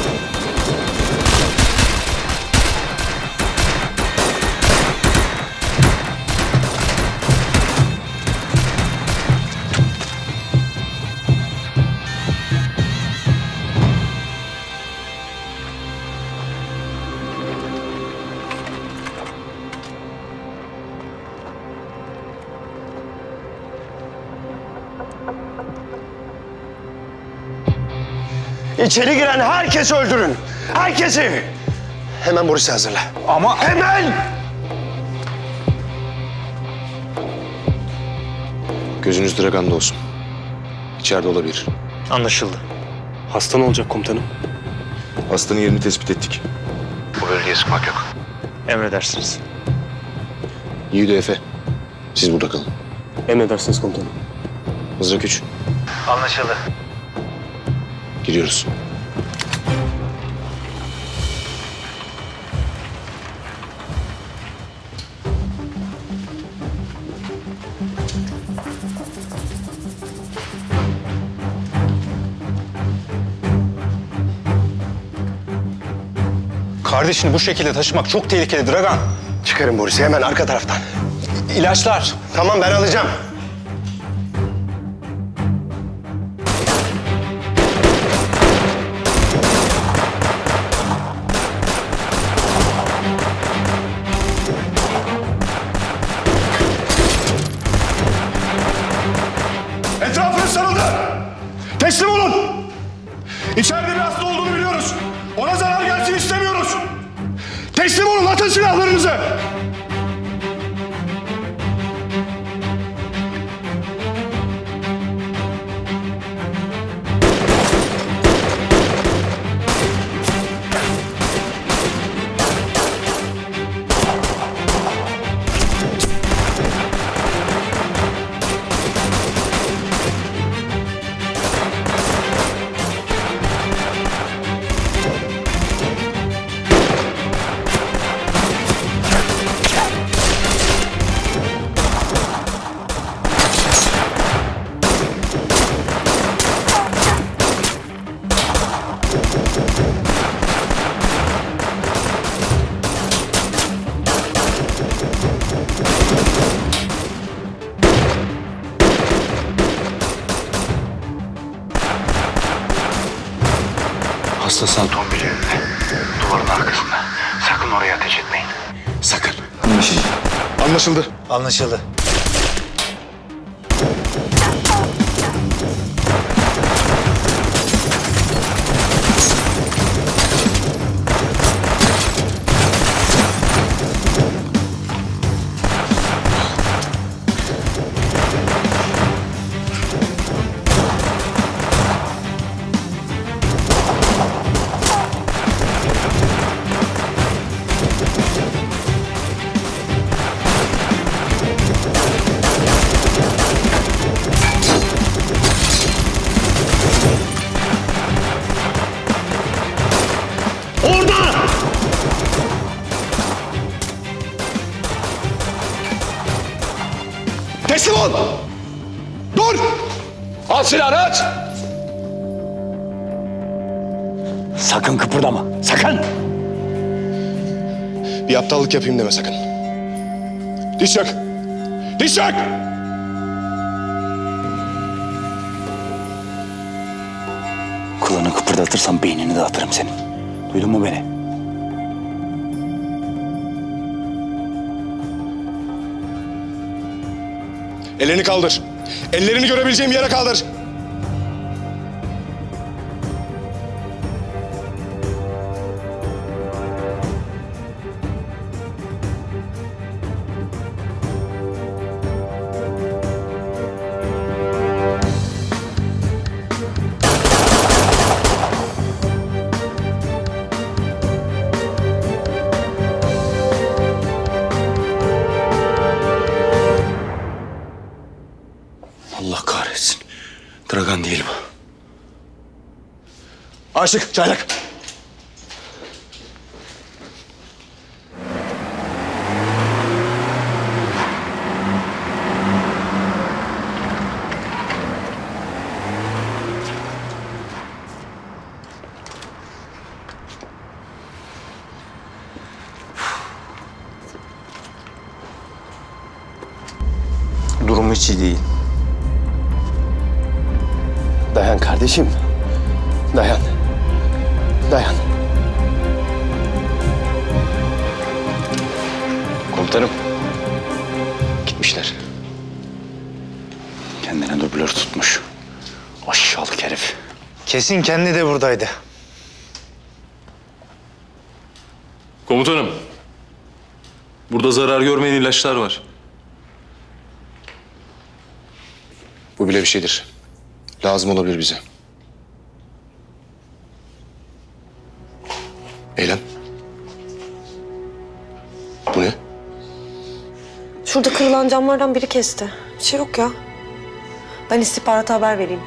İçeri giren herkesi öldürün. Herkesi. Hemen Boris'i hazırla. Ama... Hemen! Gözünüz Dragan'da olsun. İçeride olabilir. Anlaşıldı. Hasta ne olacak komutanım? Hastanın yerini tespit ettik. Bu bölgeye sıkmak yok. Emredersiniz. Yiğido Efe, siz burada kalın. Emredersiniz komutanım. Mızrak 3. Anlaşıldı. Giriyoruz. Kardeşini bu şekilde taşımak çok tehlikeli Dragan. Çıkarın Boris'i hemen arka taraftan. İlaçlar. Tamam, ben alacağım. Etrafınız sarıldı! Teslim olun! İçeride bir hasta olduğunu biliyoruz. Ona zarar gelsin istemiyoruz. Teslim olun, atın silahlarınızı! Hastası otomobil önünde. Duvarın arkasında. Sakın oraya ateş etmeyin. Sakın. Anlaşıldı. Anlaşıldı. Anlaşıldı. Teslim ol! Dur! Al silahını, aç! Sakın kıpırdama, sakın! Bir aptallık yapayım deme sakın. Diz çök! Diz çök! Kılını kıpırdatırsan beynini dağıtırım senin. Duydun mu beni? Ellerini kaldır. Ellerini görebileceğim yere kaldır. Allah kahretsin. Dragan değil bu. Aşık, çaylak. Durum hiç iyi değil. Dayan kardeşim. Dayan. Dayan. Komutanım. Gitmişler. Kendine dublör tutmuş. Aşağılık herif. Kesin kendi de buradaydı. Komutanım. Burada zarar görmeyen ilaçlar var. Bu bile bir şeydir. Lazım olabilir bize. Eylem. Bu ne? Şurada kırılan camlardan biri kesti. Bir şey yok ya. Ben istihbarata haber vereyim.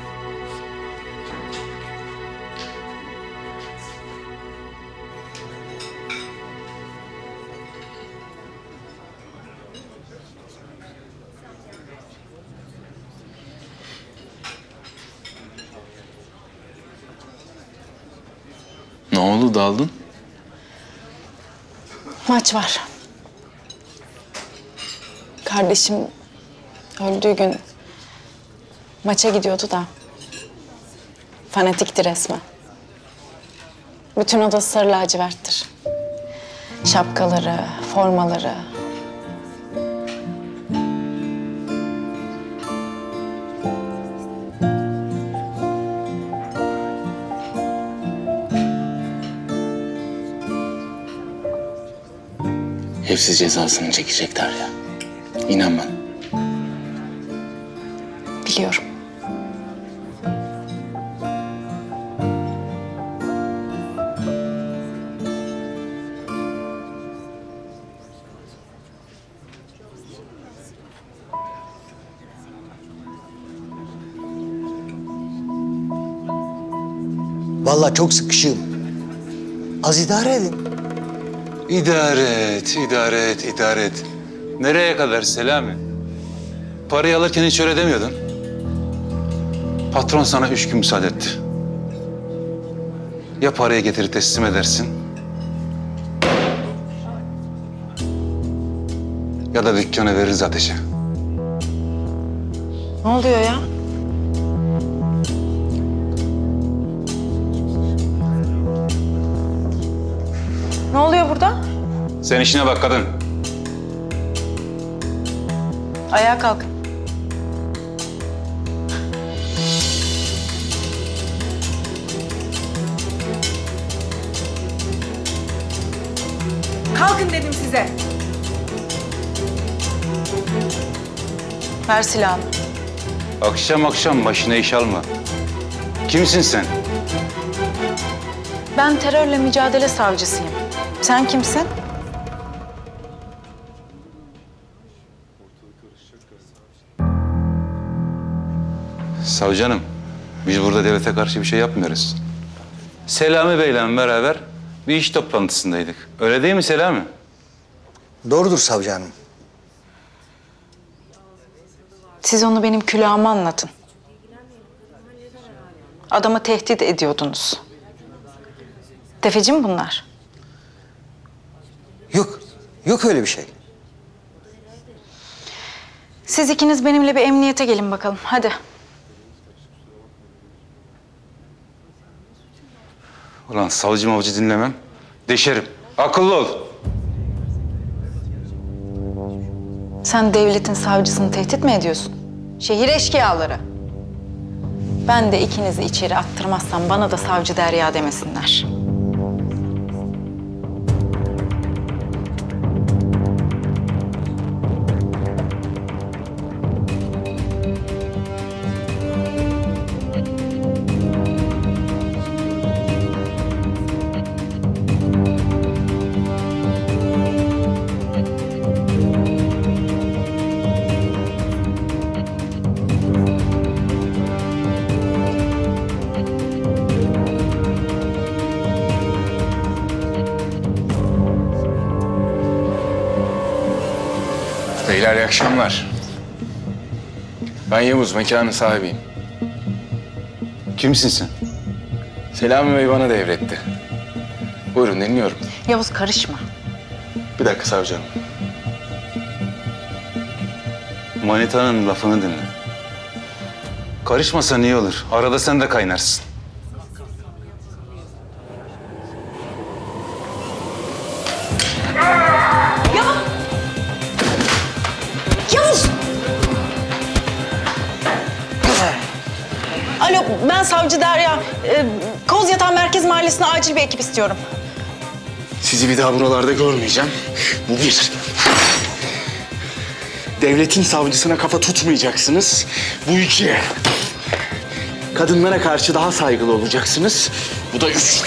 Ne oldu, daldın? Maç var. Kardeşim öldüğü gün maça gidiyordu da fanatikti resmen. Bütün odası sarı laciverttir. Şapkaları, formaları. Hepsi cezasını çekecekler ya. İnan bana. Biliyorum. Vallahi çok sıkışığım. Az idare edin. İdare et, idare et, idare et. Nereye kadar Selami? Parayı alırken hiç öyle demiyordun. Patron sana 3 gün müsaade etti. Ya parayı getirir teslim edersin... ya da dükkanı veririz ateşe. Ne oluyor ya? Ne oluyor burada? Sen işine bak kadın. Ayağa kalk. Kalkın dedim size. Ver silahını. Akşam akşam başına iş alma. Kimsin sen? Ben terörle mücadele savcısıyım. Sen kimsin? Savcı hanım, biz burada devlete karşı bir şey yapmıyoruz. Selami Bey'le beraber bir iş toplantısındaydık. Öyle değil mi Selami? Doğrudur savcı hanım. Siz onu benim külahıma anlatın. Adamı tehdit ediyordunuz. Tefeci mi bunlar? Yok öyle bir şey. Siz ikiniz benimle bir emniyete gelin bakalım. Hadi. Ulan savcı mavcı dinlemem. Deşerim. Akıllı ol. Sen devletin savcısını tehdit mi ediyorsun? Şehir eşkıyaları. Ben de ikinizi içeri attırmazsam bana da savcı Derya demesinler. Beyler iyi akşamlar. Ben Yavuz, mekanın sahibiyim. Kimsin sen? Selami Bey bana devretti. Buyurun dinliyorum. Yavuz karışma. Bir dakika savcı hanım. Manitanın lafını dinle. Karışmasan iyi olur. Arada sen de kaynarsın. Yavuz! Alo, ben Savcı Derya. Kozyatağı Merkez Mahallesi'ne acil bir ekip istiyorum. Sizi bir daha buralarda görmeyeceğim. Bu bir. Devletin savcısına kafa tutmayacaksınız. Bu iki. Kadınlara karşı daha saygılı olacaksınız. Bu da üç.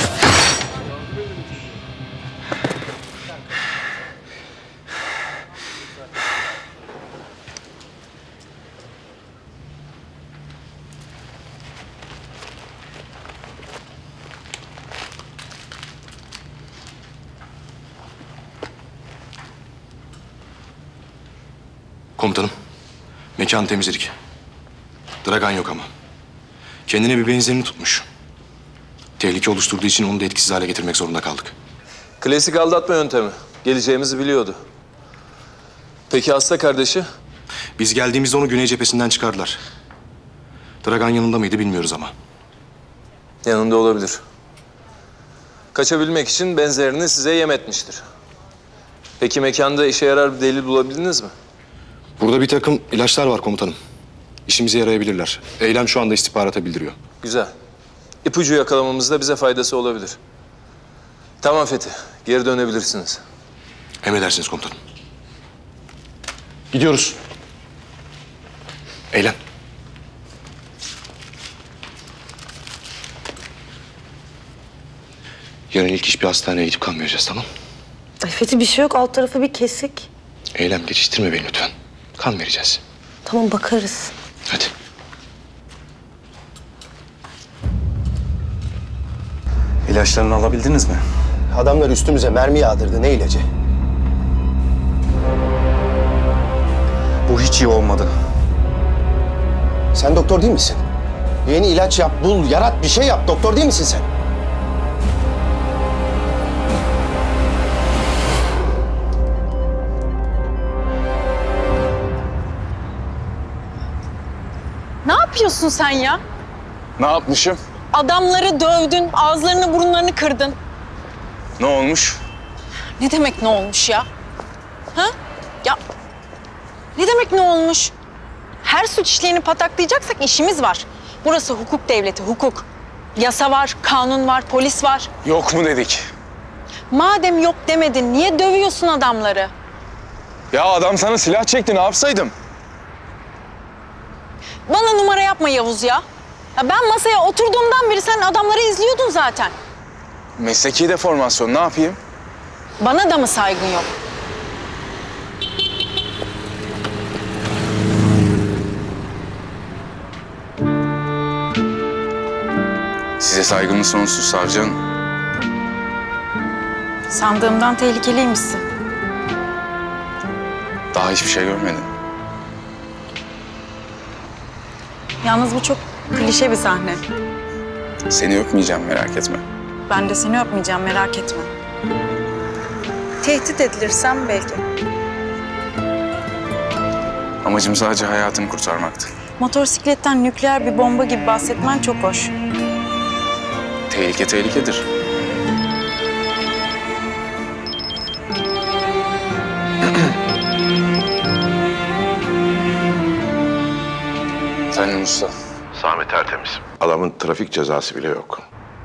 Komutanım, mekanı temizledik. Dragan yok ama. Kendine bir benzerini tutmuş. Tehlike oluşturduğu için onu da etkisiz hale getirmek zorunda kaldık. Klasik aldatma yöntemi. Geleceğimizi biliyordu. Peki hasta kardeşi? Biz geldiğimizde onu güney cephesinden çıkardılar. Dragan yanında mıydı bilmiyoruz ama. Yanında olabilir. Kaçabilmek için benzerini size yem etmiştir. Peki mekanda işe yarar bir delil bulabildiniz mi? Burada bir takım ilaçlar var komutanım. İşimize yarayabilirler. Eylem şu anda istihbarata bildiriyor. Güzel. İpucu yakalamamızda bize faydası olabilir. Tamam Fethi, geri dönebilirsiniz. Emredersiniz komutanım. Gidiyoruz. Eylem. Yarın ilk iş bir hastaneye gidip kan vereceğiz, tamam? Ay Fethi bir şey yok. Alt tarafı bir kesik. Eylem geçiştirme beni lütfen. Kan vereceğiz. Tamam bakarız. Hadi. İlaçlarını alabildiniz mi? Adamlar üstümüze mermi yağdırdı. Ne ilacı? Bu hiç iyi olmadı. Sen doktor değil misin? Yeni ilaç yap, bul, yarat, bir şey yap. Doktor değil misin sen? Ne yapıyorsun sen ya? Ne yapmışım? Adamları dövdün, ağızlarını burunlarını kırdın. Ne olmuş? Ne demek ne olmuş ya? Ha? Ya ne demek ne olmuş? Her suç işleyeni pataklayacaksak işimiz var. Burası hukuk devleti, hukuk. Yasa var, kanun var, polis var. Yok mu dedik? Madem yok demedin, niye dövüyorsun adamları? Ya adam sana silah çekti, ne yapsaydım? Bana numara yapma Yavuz ya. Ya ben masaya oturduğumdan beri sen adamları izliyordun zaten. Mesleki deformasyon, ne yapayım? Bana da mı saygın yok? Size saygımız sonsuz savcı hanım. Sandığımdan tehlikeliymişsin. Daha hiçbir şey görmedim. Yalnız bu çok klişe bir sahne. Seni öpmeyeceğim, merak etme. Ben de seni öpmeyeceğim, merak etme. Tehdit edilirsem belki. Amacım sadece hayatını kurtarmaktı. Motosikletten nükleer bir bomba gibi bahsetmen çok hoş. Tehlike tehlikedir. Efendim usta. Sami tertemiz. Adamın trafik cezası bile yok.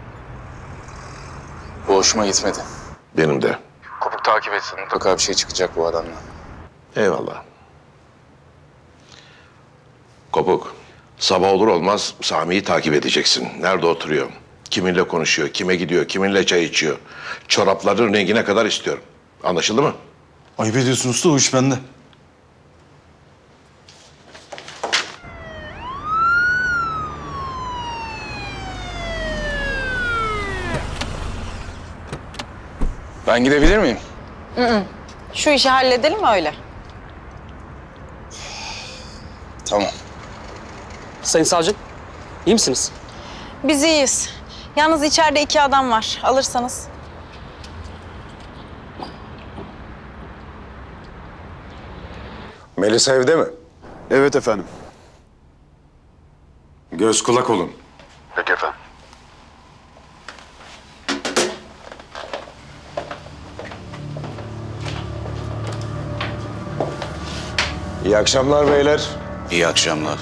Bu hoşuma gitmedi. Benim de. Kopuk takip etsin. Mutlaka bir şey çıkacak bu adamla. Eyvallah. Kopuk. Sabah olur olmaz Sami'yi takip edeceksin. Nerede oturuyor? Kiminle konuşuyor? Kime gidiyor? Kiminle çay içiyor? Çorapların rengine kadar istiyorum. Anlaşıldı mı? Ayıp ediyorsun usta, o iş bende. Ben gidebilir miyim? Şu işi halledelim öyle. Tamam. Sayın savcı, iyi misiniz? Biz iyiyiz. Yalnız içeride 2 adam var. Alırsanız. Melisa evde mi? Evet efendim. Göz kulak olun. Peki efendim. İyi akşamlar beyler. İyi akşamlar.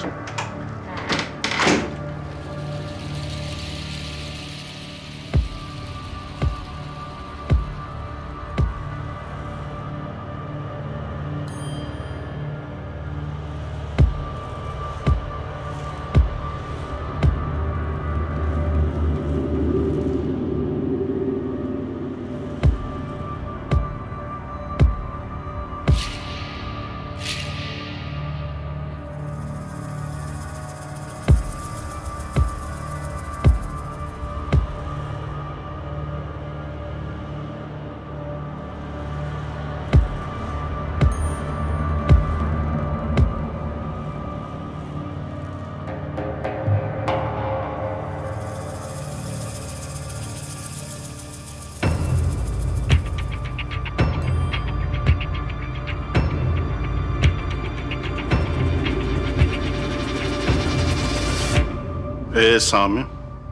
Sami,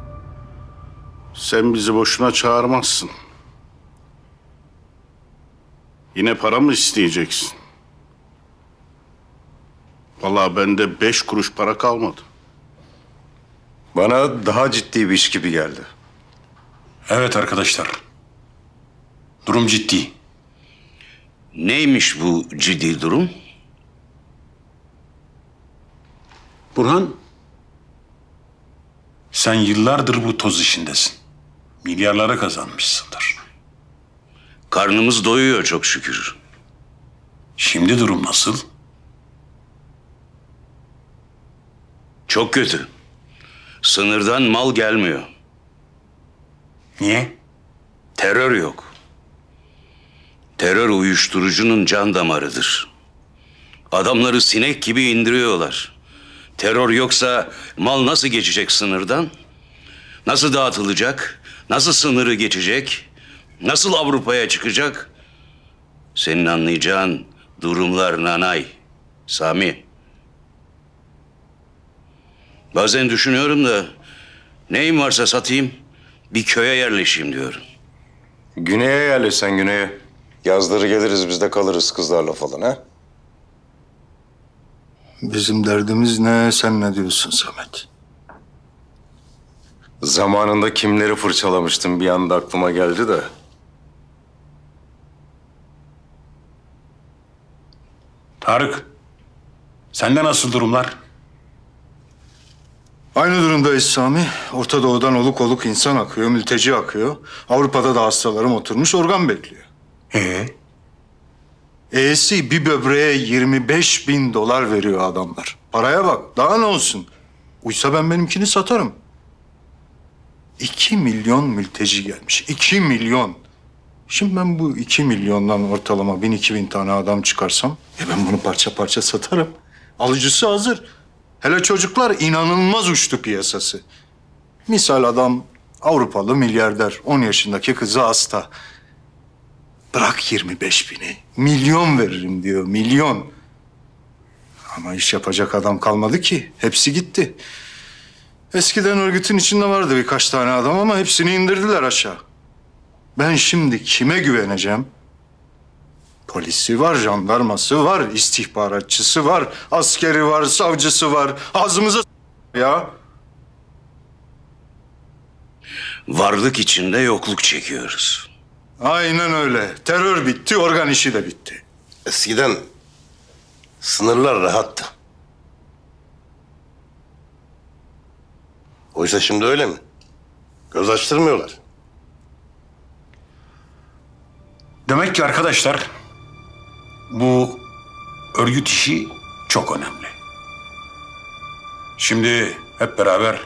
sen bizi boşuna çağırmazsın. Yine para mı isteyeceksin? Vallahi bende 5 kuruş para kalmadı. Bana daha ciddi bir iş gibi geldi. Evet arkadaşlar. Durum ciddi. Neymiş bu ciddi durum? Burhan, sen yıllardır bu toz işindesin. Milyarlara kazanmışsındır. Karnımız doyuyor çok şükür. Şimdi durum nasıl? Çok kötü. Sınırdan mal gelmiyor. Niye? Terör yok. Terör uyuşturucunun can damarıdır. Adamları sinek gibi indiriyorlar. Terör yoksa mal nasıl geçecek sınırdan? Nasıl dağıtılacak? Nasıl sınırı geçecek? Nasıl Avrupa'ya çıkacak? Senin anlayacağın durumlar nanay, Sami. Bazen düşünüyorum da neyim varsa satayım, bir köye yerleşeyim diyorum. Güney'e yerleşsen güneye. Yazları geliriz biz de kalırız kızlarla falan ha. Bizim derdimiz ne, sen ne diyorsun Samet? Zamanında kimleri fırçalamıştım bir anda aklıma geldi de. Tarık, sende nasıl durumlar? Aynı durumdayız Sami. Orta Doğu'dan oluk oluk insan akıyor, mülteci akıyor. Avrupa'da da hastalarım oturmuş organ bekliyor. E'si bir böbreğe 25.000 dolar veriyor adamlar. Paraya bak, daha ne olsun? Uysa ben benimkini satarım. 2 milyon mülteci gelmiş, 2 milyon. Şimdi ben bu 2 milyondan ortalama 1000-2000 tane adam çıkarsam... ben bunu parça parça satarım. Alıcısı hazır. Hele çocuklar inanılmaz uçtu piyasası. Misal adam Avrupalı milyarder, 10 yaşındaki kızı hasta. Bırak 25.000'i, milyon veririm diyor, milyon. Ama iş yapacak adam kalmadı ki. Hepsi gitti. Eskiden örgütün içinde vardı birkaç tane adam ama hepsini indirdiler aşağı. Ben şimdi kime güveneceğim? Polisi var, jandarması var, istihbaratçısı var, askeri var, savcısı var. Ağzımıza ya. Varlık içinde yokluk çekiyoruz. Aynen öyle. Terör bitti, organ işi de bitti. Eskiden sınırlar rahattı. Oysa şimdi öyle mi? Göz açtırmıyorlar. Demek ki arkadaşlar bu örgüt işi çok önemli. Şimdi hep beraber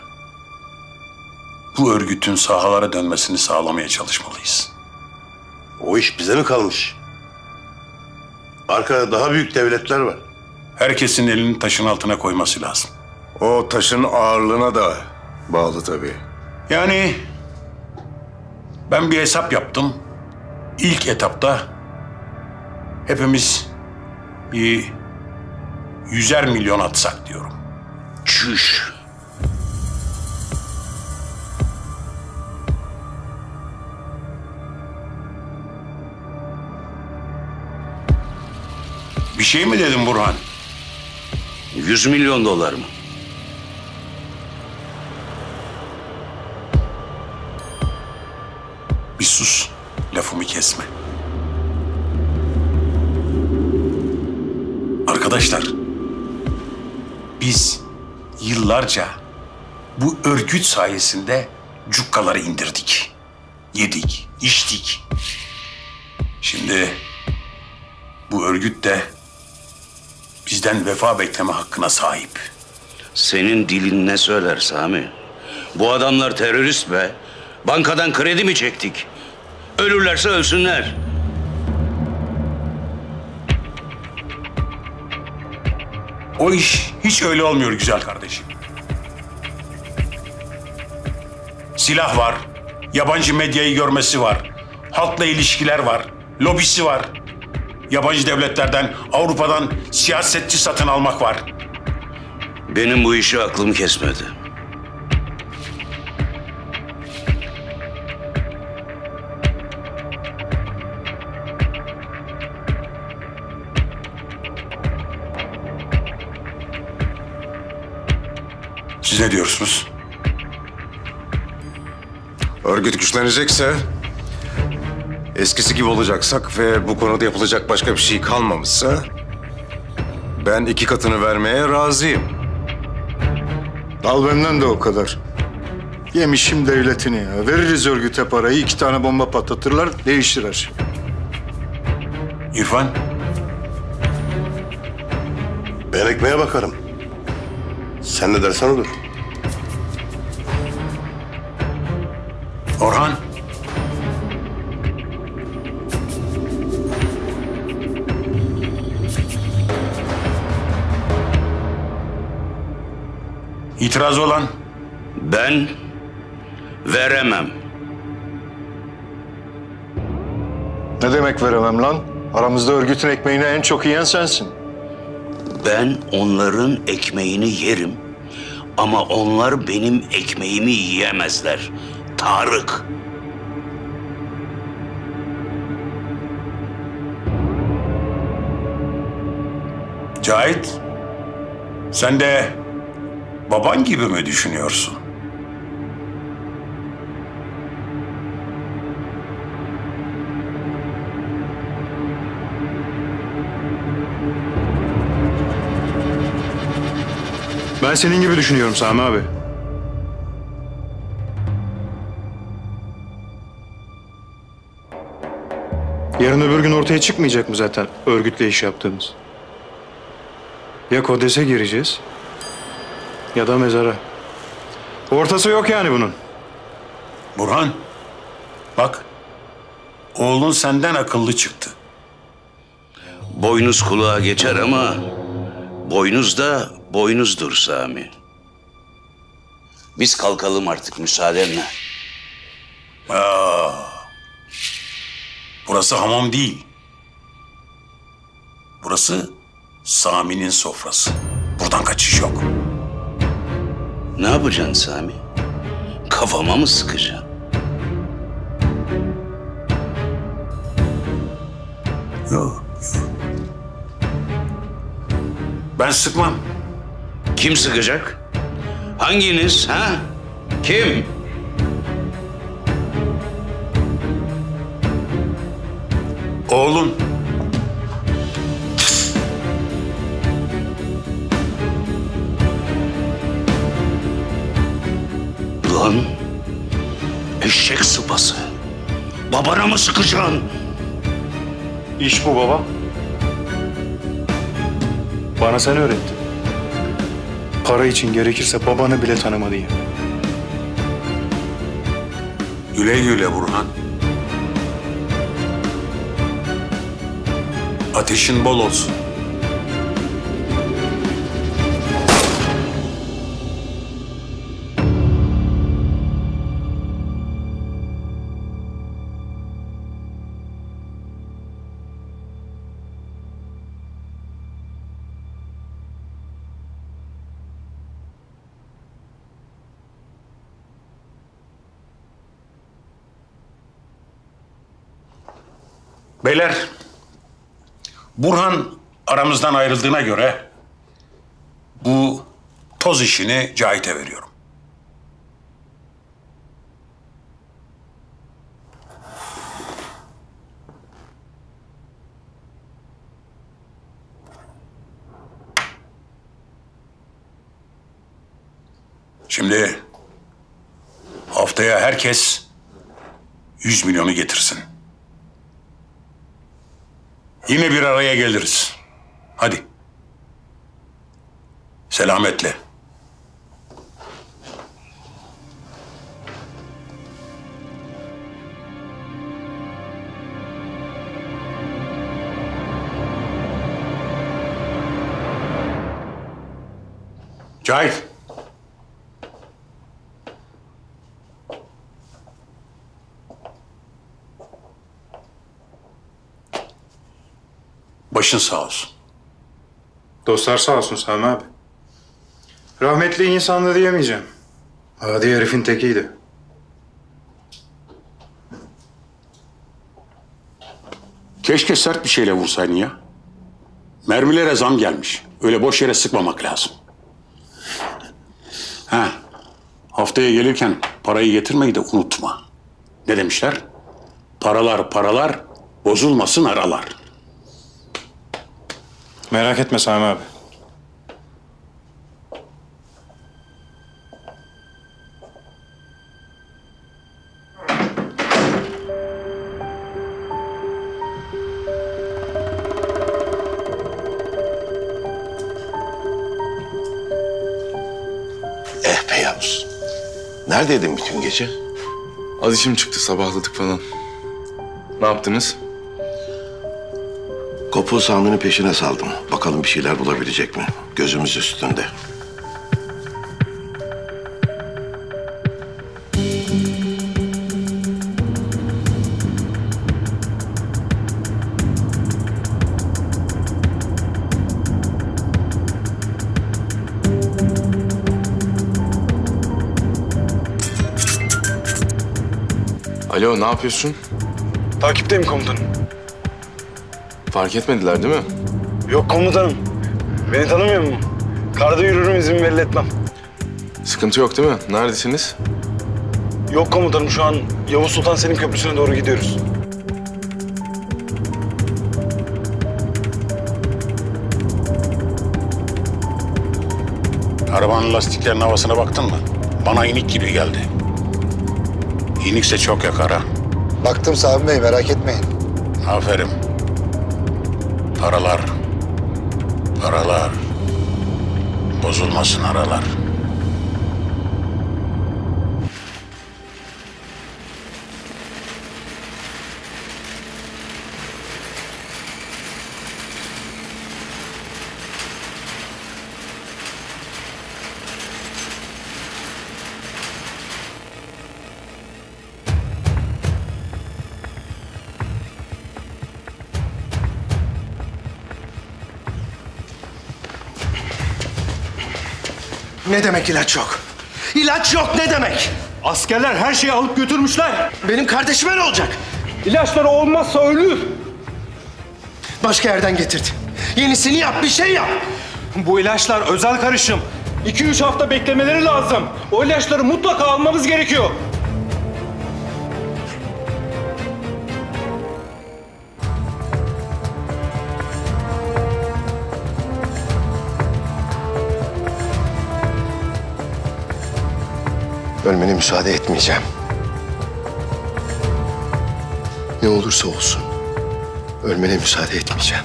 bu örgütün sahalara dönmesini sağlamaya çalışmalıyız. O iş bize mi kalmış? Arkada daha büyük devletler var. Herkesin elini taşın altına koyması lazım. O taşın ağırlığına da bağlı tabii. Yani ben bir hesap yaptım. İlk etapta hepimiz bir 100'er milyon atsak diyorum. Çüş. Bir şey mi dedim Burhan? 100 milyon dolar mı? Bir sus, lafımı kesme. Arkadaşlar, biz yıllarca bu örgüt sayesinde cukkaları indirdik. Yedik, içtik. Şimdi bu örgüt de bizden vefa bekleme hakkına sahip. Senin dilin ne söyler Sami? Bu adamlar terörist be. Bankadan kredi mi çektik? Ölürlerse ölsünler. O iş hiç öyle olmuyor güzel kardeşim. Silah var, yabancı medyayı görmesi var, halkla ilişkiler var, lobisi var. Yabancı devletlerden, Avrupa'dan siyasetçi satın almak var. Benim bu işi aklım kesmedi. Siz ne diyorsunuz? Örgüt güçlenecekse, eskisi gibi olacaksak ve bu konuda yapılacak başka bir şey kalmamışsa, ben 2 katını vermeye razıyım. Al benden de o kadar. Yemişim devletini ya. Veririz örgüte parayı, 2 tane bomba patlatırlar, değişir her şey. İrfan? Ben ekmeğe bakarım. Sen ne dersen olur. Orhan? İtirazı olan? Ben veremem. Ne demek veremem lan? Aramızda örgütün ekmeğini en çok yiyen sensin. Ben onların ekmeğini yerim ama onlar benim ekmeğimi yiyemezler. Tarık. Cahit, sen de baban gibi mi düşünüyorsun? Ben senin gibi düşünüyorum Sami abi. Yarın öbür gün ortaya çıkmayacak mı zaten örgütle iş yaptığımız? Ya Kodes'e gireceğiz ya da mezara. Ortası yok yani bunun. Burhan, bak oğlun senden akıllı çıktı. Boynuz kulağa geçer ama boynuz da boynuzdur Sami. Biz kalkalım artık müsaadenle. Burası hamam değil. Burası Sami'nin sofrası. Buradan kaçış yok. Ne yapacaksın Sami? Kafama mı sıkacaksın? Yok. Ben sıkmam. Kim sıkacak? Hanginiz ha? Kim? Oğlun. Lan eşek sıpası. Babana mı sıkacaksın? İş bu baba. Bana sen öğrettin. Para için gerekirse babanı bile tanıma diye. Güle güle Burhan. Ateşin bol olsun. Beyler, Burhan aramızdan ayrıldığına göre bu toz işini Cahit'e veriyorum. Şimdi haftaya herkes 100 milyonu getirsin. Yine bir araya geliriz. Hadi. Selametle. Cahit. Başın sağ olsun. Dostlar sağ olsun Sami abi. Rahmetli insandı diyemeyeceğim. Adi herifin tekiydi. Keşke sert bir şeyle vursaydın ya. Mermilere zam gelmiş. Öyle boş yere sıkmamak lazım. Ha, haftaya gelirken parayı getirmeyi de unutma. Ne demişler? Paralar, bozulmasın aralar. Merak etme Sami abi. Be Yavuz. Neredeydin bütün gece? Az işim çıktı, sabahladık falan. Ne yaptınız? Kopuğu Sami'nin peşine saldım. Bakalım bir şeyler bulabilecek mi? Gözümüz üstünde. Alo, ne yapıyorsun? Takipteyim komutanım. Fark etmediler değil mi? Yok komutanım. Beni tanımıyor mu? Karda yürürüm, izin belli etmem. Sıkıntı yok değil mi? Neredesiniz? Yok komutanım, şu an Yavuz Sultan Selim Köprüsü'ne doğru gidiyoruz. Arabanın lastiklerinin havasına baktın mı? Bana inik gibi geldi. İnikse çok yakar ha. Baktım Sami Bey, merak etmeyin. Aferin. Paralar. Bozulmasın aralar. Ne demek ilaç yok? İlaç yok ne demek? Askerler her şeyi alıp götürmüşler. Benim kardeşime ne olacak? İlaçları olmazsa ölür. Başka yerden getirdi. Yenisini yap, bir şey yap. Bu ilaçlar özel karışım. 2-3 hafta beklemeleri lazım. O ilaçları mutlaka almamız gerekiyor. Ölmene müsaade etmeyeceğim. Ne olursa olsun ölmene müsaade etmeyeceğim.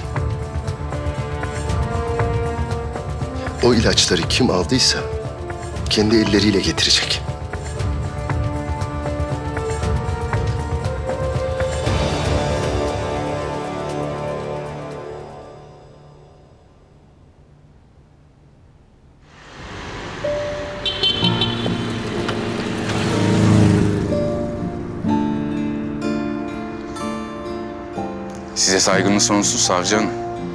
O ilaçları kim aldıysa kendi elleriyle getirecek. Size saygımız sonsuz savcı hanım.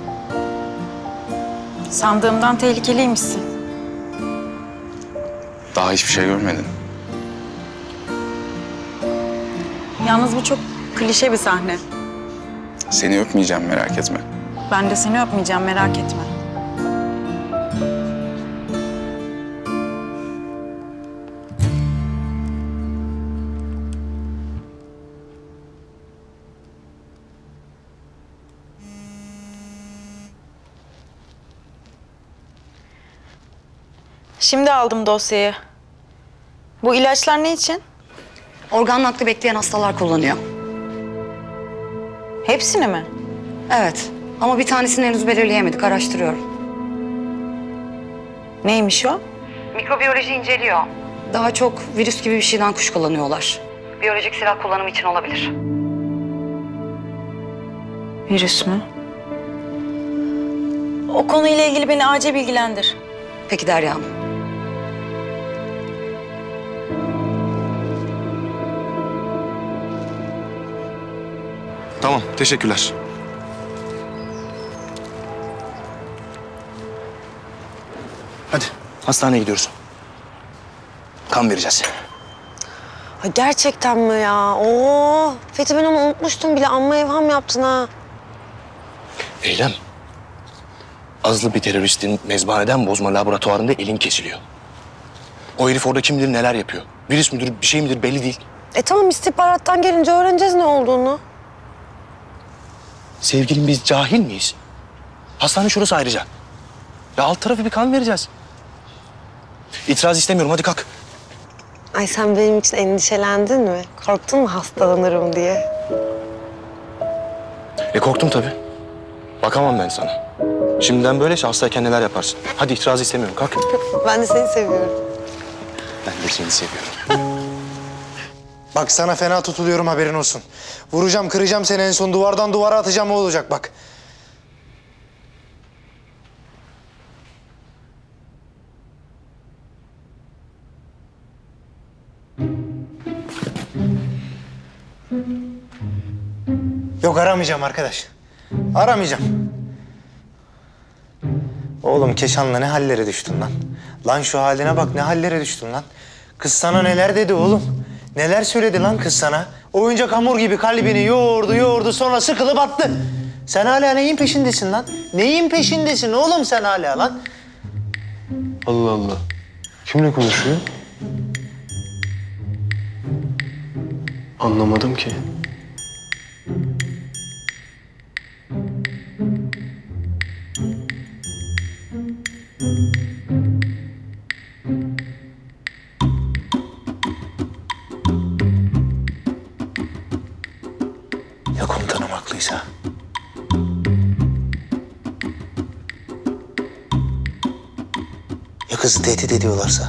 Sandığımdan tehlikeliymişsin. Daha hiçbir şey görmedin. Yalnız bu çok klişe bir sahne. Seni öpmeyeceğim, merak etme. Ben de seni öpmeyeceğim, merak etme. Şimdi aldım dosyayı. Bu ilaçlar ne için? Organ nakli bekleyen hastalar kullanıyor. Hepsini mi? Evet. Ama bir tanesini henüz belirleyemedik. Araştırıyorum. Neymiş o? Mikrobiyoloji inceliyor. Daha çok virüs gibi bir şeyden kuşkulanıyorlar. Biyolojik silah kullanımı için olabilir. Virüs mü? O konuyla ilgili beni acil bilgilendir. Peki Derya Hanım. Tamam, teşekkürler. Hadi, hastaneye gidiyoruz. Kan vereceğiz. Ha, gerçekten mi ya? Oo, Fethi ben onu unutmuştum bile. Amma evham yaptın ha. Eylem. Azlı bir teröristin mezbaneden bozma laboratuvarında elin kesiliyor. O herif orada kim bilir neler yapıyor. Virüs müdür, bir şey midir belli değil. Tamam istihbarattan gelince öğreneceğiz ne olduğunu. Sevgilim biz cahil miyiz? Hastane şurası ayrıca. Ya alt tarafı bir kan vereceğiz. İtiraz istemiyorum, hadi kalk. Ay sen benim için endişelendin mi? Korktun mu hastalanırım diye? Korktum tabii. Bakamam ben sana. Şimdiden böyleyse hastayken neler yaparsın. Hadi itiraz istemiyorum, kalk. Ben de seni seviyorum. Ben de seni seviyorum. Bak sana fena tutuluyorum haberin olsun. Vuracağım, kıracağım seni en son duvardan duvara atacağım o olacak bak. Yok aramayacağım arkadaş. Aramayacağım. Oğlum Keşan'la ne hallere düştün lan. Lan şu haline bak ne hallere düştün lan. Kız sana neler dedi oğlum. Neler söyledi lan kız sana. Oyuncak hamur gibi kalbini yoğurdu sonra sıkılıp attı. Sen hala neyin peşindesin lan? Neyin peşindesin oğlum sen hala lan? Allah Allah. Kimle konuşuyor? Anlamadım ki. Ya komutanım haklıysa? Ya kızı tehdit ediyorlarsa?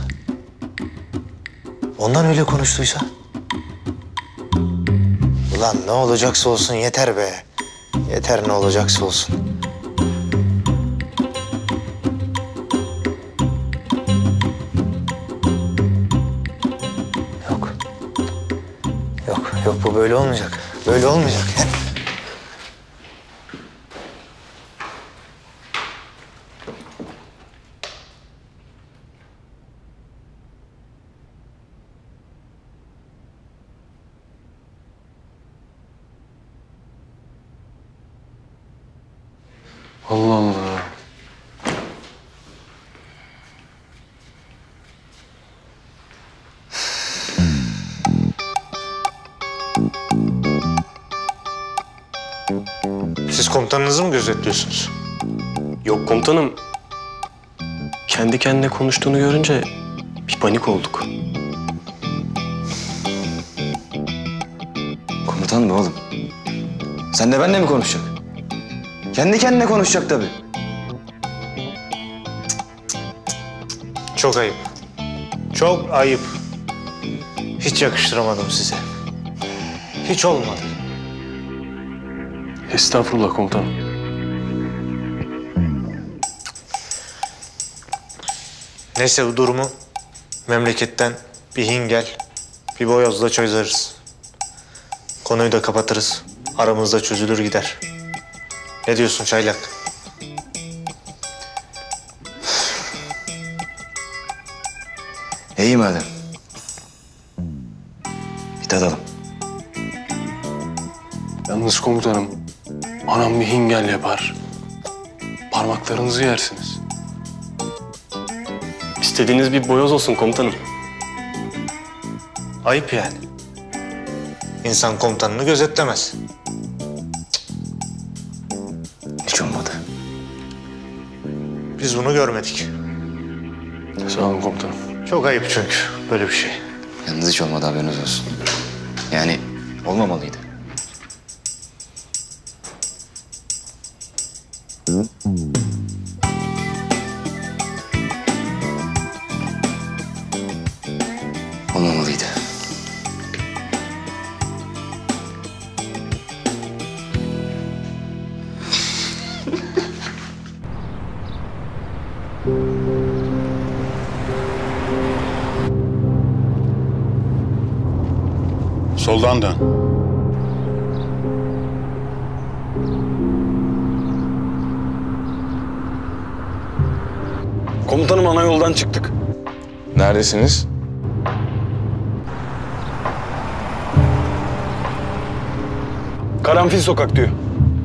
Ondan öyle konuştuysa? Ulan ne olacaksa olsun yeter be. Yeter ne olacaksa olsun. Yok. Yok bu böyle olmayacak. Böyle olmayacak. Allah Allah. Siz komutanınızı mı gözetliyorsunuz? Yok komutanım. Kendi kendine konuştuğunu görünce bir panik olduk. Komutanım oğlum. Sen de benimle mi konuşacak? Kendi kendine konuşacak tabii. Çok ayıp. Çok ayıp. Hiç yakıştıramadım size. Hiç olmadı. Estağfurullah komutanım. Neyse bu durumu memleketten bir hingel, bir boyozla çözeriz. Konuyu da kapatırız. Aramızda çözülür gider. Ne diyorsun Çaylak? İyi madem. Bir tadalım. Yalnız komutanım, anam bir hingel yapar. Parmaklarınızı yersiniz. İstediğiniz bir boyoz olsun komutanım. Ayıp yani. İnsan komutanını gözetlemez. Hiç olmadı. Biz bunu görmedik. Sağ olun komutanım. Çok ayıp çünkü böyle bir şey. Yalnız hiç olmadı, haberiniz olsun. Yani olmamalıydı. Olmamalıydı. Soldan dön. Komutanım ana yoldan çıktık. Neredesiniz? Karanfil sokak diyor.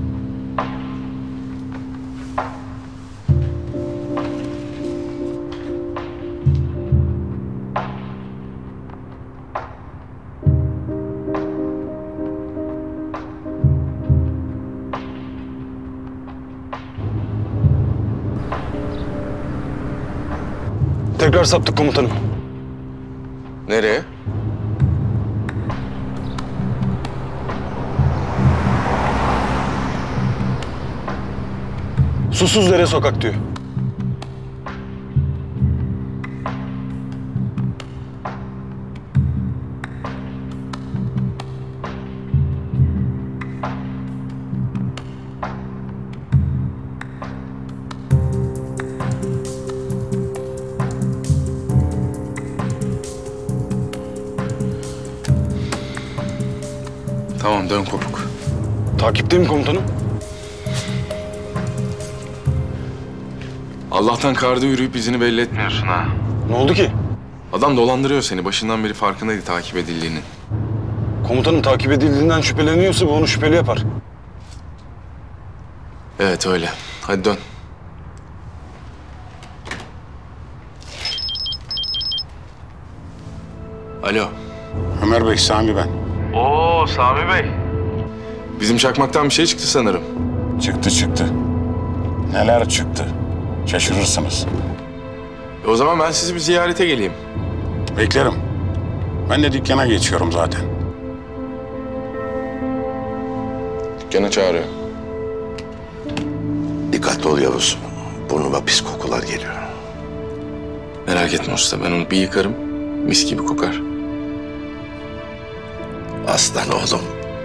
Tekrar saptık komutanım. Nereye? Susuzdere sokak diyor. Tamam, dön kopuk. Takipteyim komutanım. Allah'tan karda yürüyüp izini belli etmiyorsun ha. Ne oldu ki? Adam dolandırıyor seni. Başından beri farkındaydı takip edildiğinin. Komutanım takip edildiğinden şüpheleniyorsa bu onu şüpheli yapar. Evet öyle. Hadi dön. Alo. Ömer Bey, Sami ben. Oo Sami Bey. Bizim çakmaktan bir şey çıktı sanırım. Çıktı. Neler çıktı? Şaşırırsınız. O zaman ben sizi bir ziyarete geleyim. Beklerim. Ben de dükkana geçiyorum zaten. Dükkana çağırıyor. Dikkatli ol Yavuz. Burnuma pis kokular geliyor. Merak etme usta. Ben onu bir yıkarım. Mis gibi kokar. Aslan oğlum.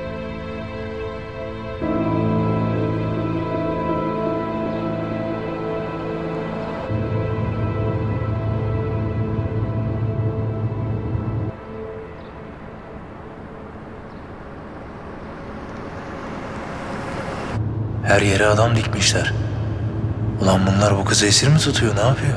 Her yere adam dikmişler. Ulan bunlar bu kızı esir mi tutuyor? Ne yapıyor?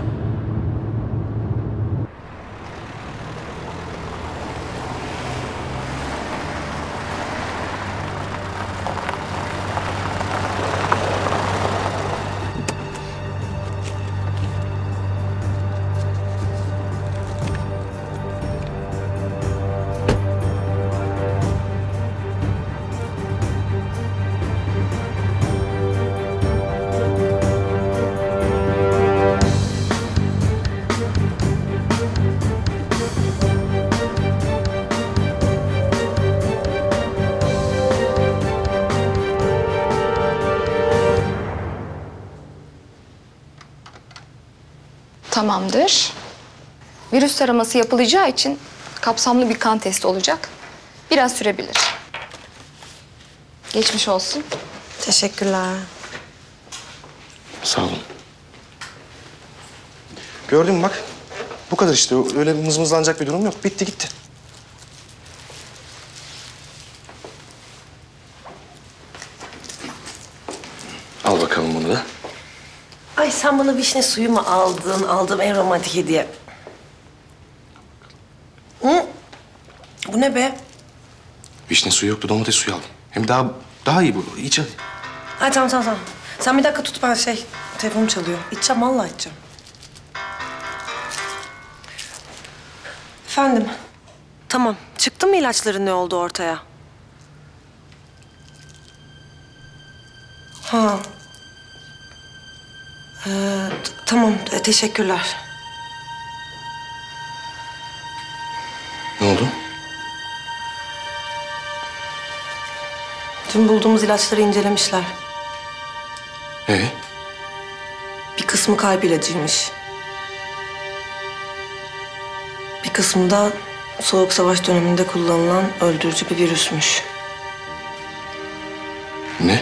Tamamdır. Virüs taraması yapılacağı için kapsamlı bir kan testi olacak. Biraz sürebilir. Geçmiş olsun. Teşekkürler. Sağ olun. Gördün mü bak? Bu kadar işte. Öyle mızmızlanacak bir durum yok. Bitti gitti. Al bakalım bunu da. Ay sen bana vişne suyu mu aldın? Aldığım en romantik hediye. Hı? Bu ne be? Vişne suyu yoktu, domates suyu aldım. Hem daha iyi bu. İç hadi. Ay tamam. Sen bir dakika tut, ben telefonum çalıyor. İçeceğim, vallahi içeceğim. Efendim? Tamam. Çıktı mı ilaçların ne oldu ortaya? Ha. Tamam, teşekkürler. Ne oldu? Dün bulduğumuz ilaçları incelemişler. Bir kısmı kalp ilacıymış. Bir kısmı da Soğuk Savaş döneminde kullanılan öldürücü bir virüsmüş. Ne?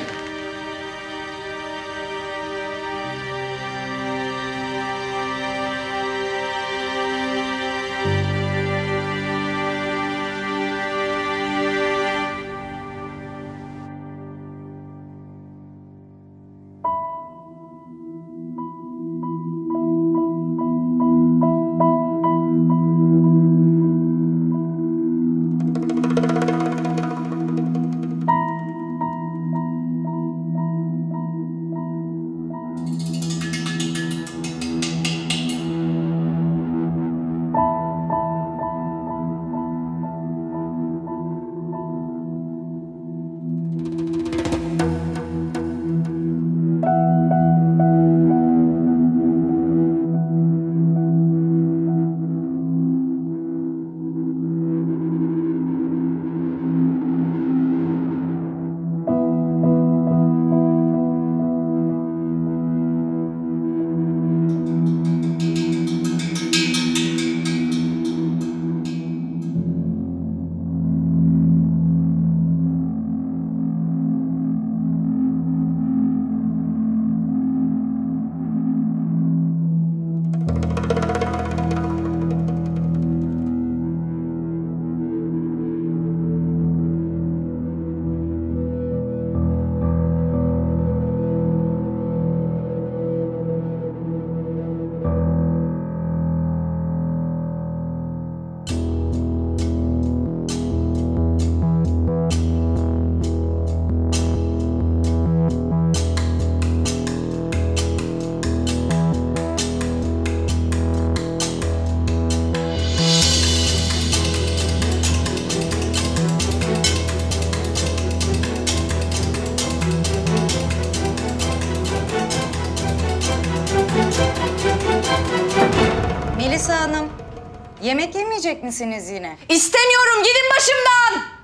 Melisa Hanım, yemek yemeyecek misiniz yine? İstemiyorum, gidin başımdan!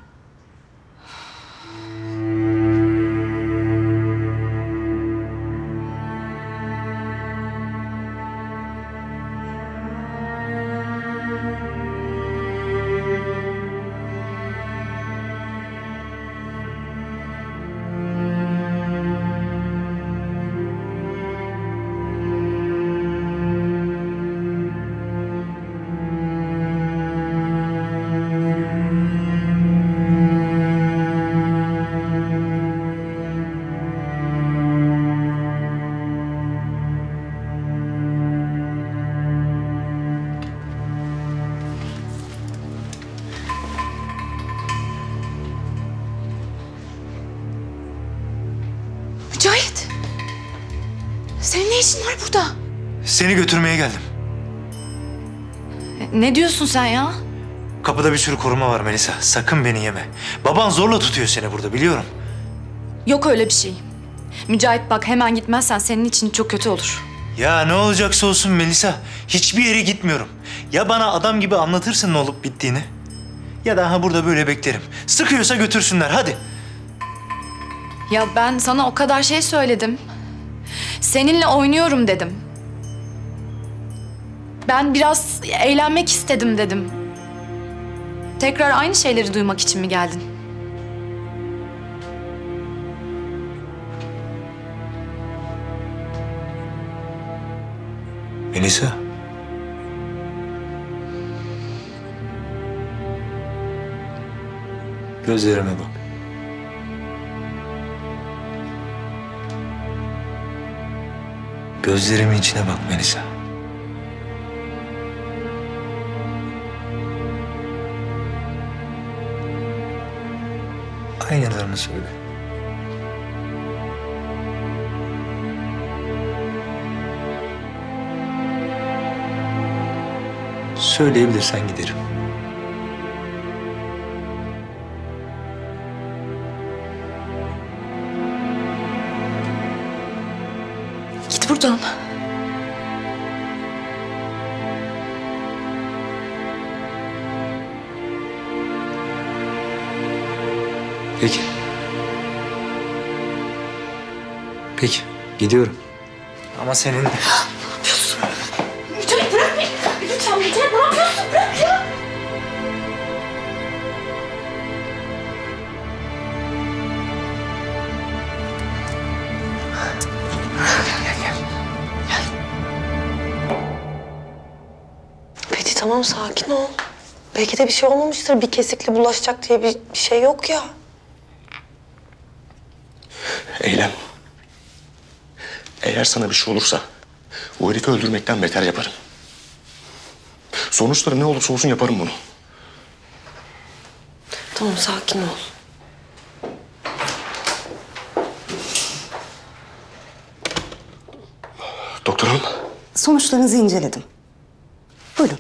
Mücahit! Senin ne işin var burada? Seni götürmeye geldim. Ne diyorsun sen ya? Kapıda bir sürü koruma var Melisa. Sakın beni yeme. Baban zorla tutuyor seni burada, biliyorum. Yok öyle bir şey. Mücahit bak, hemen gitmezsen senin için çok kötü olur. Ya ne olacaksa olsun Melisa. Hiçbir yere gitmiyorum. Ya bana adam gibi anlatırsın ne olup bittiğini. Ya da burada böyle beklerim. Sıkıyorsa götürsünler, hadi. Ya ben sana o kadar şey söyledim. Seninle oynuyorum dedim. Ben biraz eğlenmek istedim dedim. Tekrar aynı şeyleri duymak için mi geldin? Melisa. Gözlerime bak. Gözlerimin içine bak Melisa. Aynalarını söyle. Söyleyebilirsen giderim. Git buradan. Peki. Peki, gidiyorum. Ama senin... Mücahit bırak beni. Lütfen Mücahit, ne yapıyorsun? Bırak ya. Fethi tamam sakin ol. Belki de bir şey olmamıştır. Bir kesikle bulaşacak diye bir şey yok ya. Eylem. Eğer sana bir şey olursa o herifi öldürmekten beter yaparım. Sonuçları ne olursa olsun yaparım bunu. Tamam sakin ol. Doktor hanım. Sonuçlarınızı inceledim. Buyurun.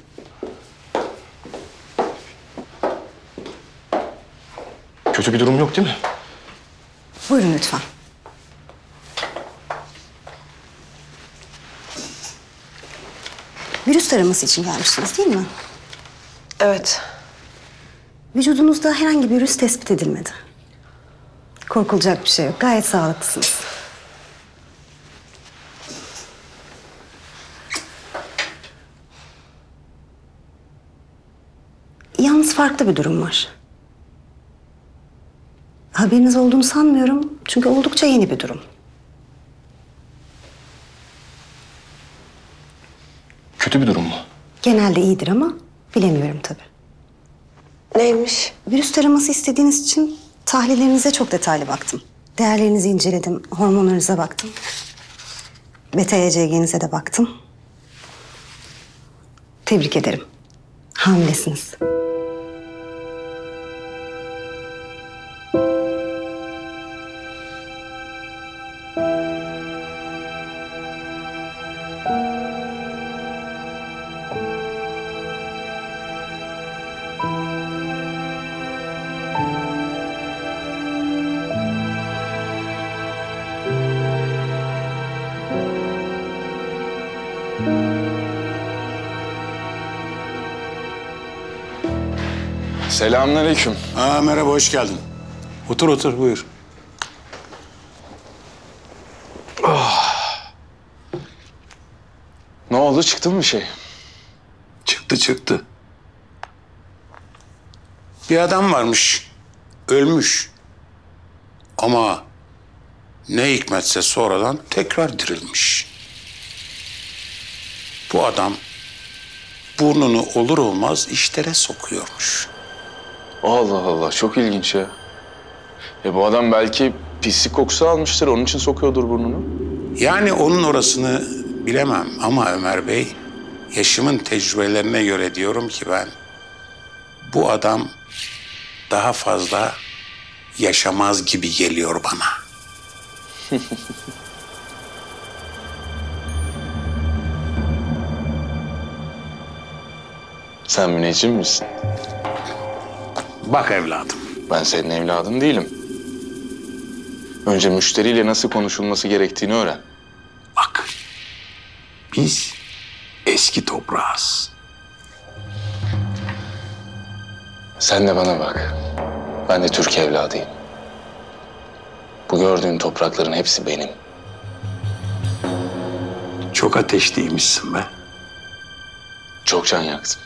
Kötü bir durum yok değil mi? Buyurun lütfen. Virüs taraması için gelmiştiniz değil mi? Evet. Vücudunuzda herhangi bir virüs tespit edilmedi. Korkulacak bir şey yok. Gayet sağlıklısınız. Yalnız farklı bir durum var. Haberiniz olduğunu sanmıyorum. Çünkü oldukça yeni bir durum. Kötü bir durum mu? Genelde iyidir ama bilemiyorum tabii. Neymiş? Virüs taraması istediğiniz için tahlillerinize çok detaylı baktım. Değerlerinizi inceledim, hormonlarınıza baktım. Beta-ECG'nize de baktım. Tebrik ederim. Hamilesiniz. Selamünaleyküm. Merhaba, hoş geldin. Otur otur, buyur. Ne oldu? Çıktı mı bir şey? Çıktı. Bir adam varmış, ölmüş. Ama ne hikmetse sonradan tekrar dirilmiş. Bu adam burnunu olur olmaz işlere sokuyormuş. Allah Allah, çok ilginç ya. Bu adam belki pislik kokusu almıştır, onun için sokuyordur burnunu. Yani onun orasını bilemem ama Ömer Bey, yaşımın tecrübelerine göre diyorum ki ben, bu adam daha fazla yaşamaz gibi geliyor bana. Sen müneccim misin? Bak evladım. Ben senin evladın değilim. Önce müşteriyle nasıl konuşulması gerektiğini öğren. Bak, biz eski toprağız. Sen de bana bak. Ben de Türk evladıyım. Bu gördüğün toprakların hepsi benim. Çok ateşliymişsin be. Çok can yaktım.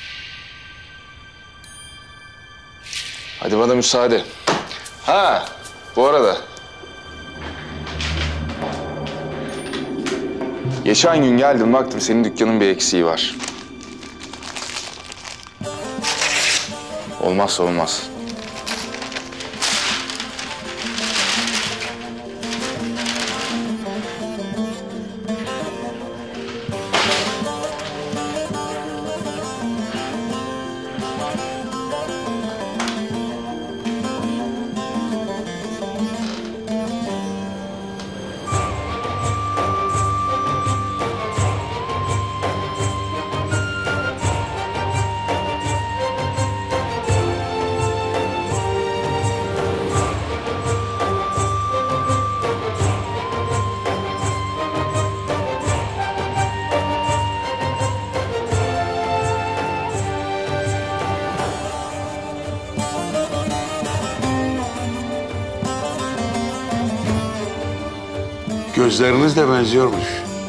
Hadi bana müsaade. Ha, bu arada. Geçen gün geldim, baktım senin dükkanın bir eksiği var. Olmazsa olmaz. Gözleriniz de benziyormuş.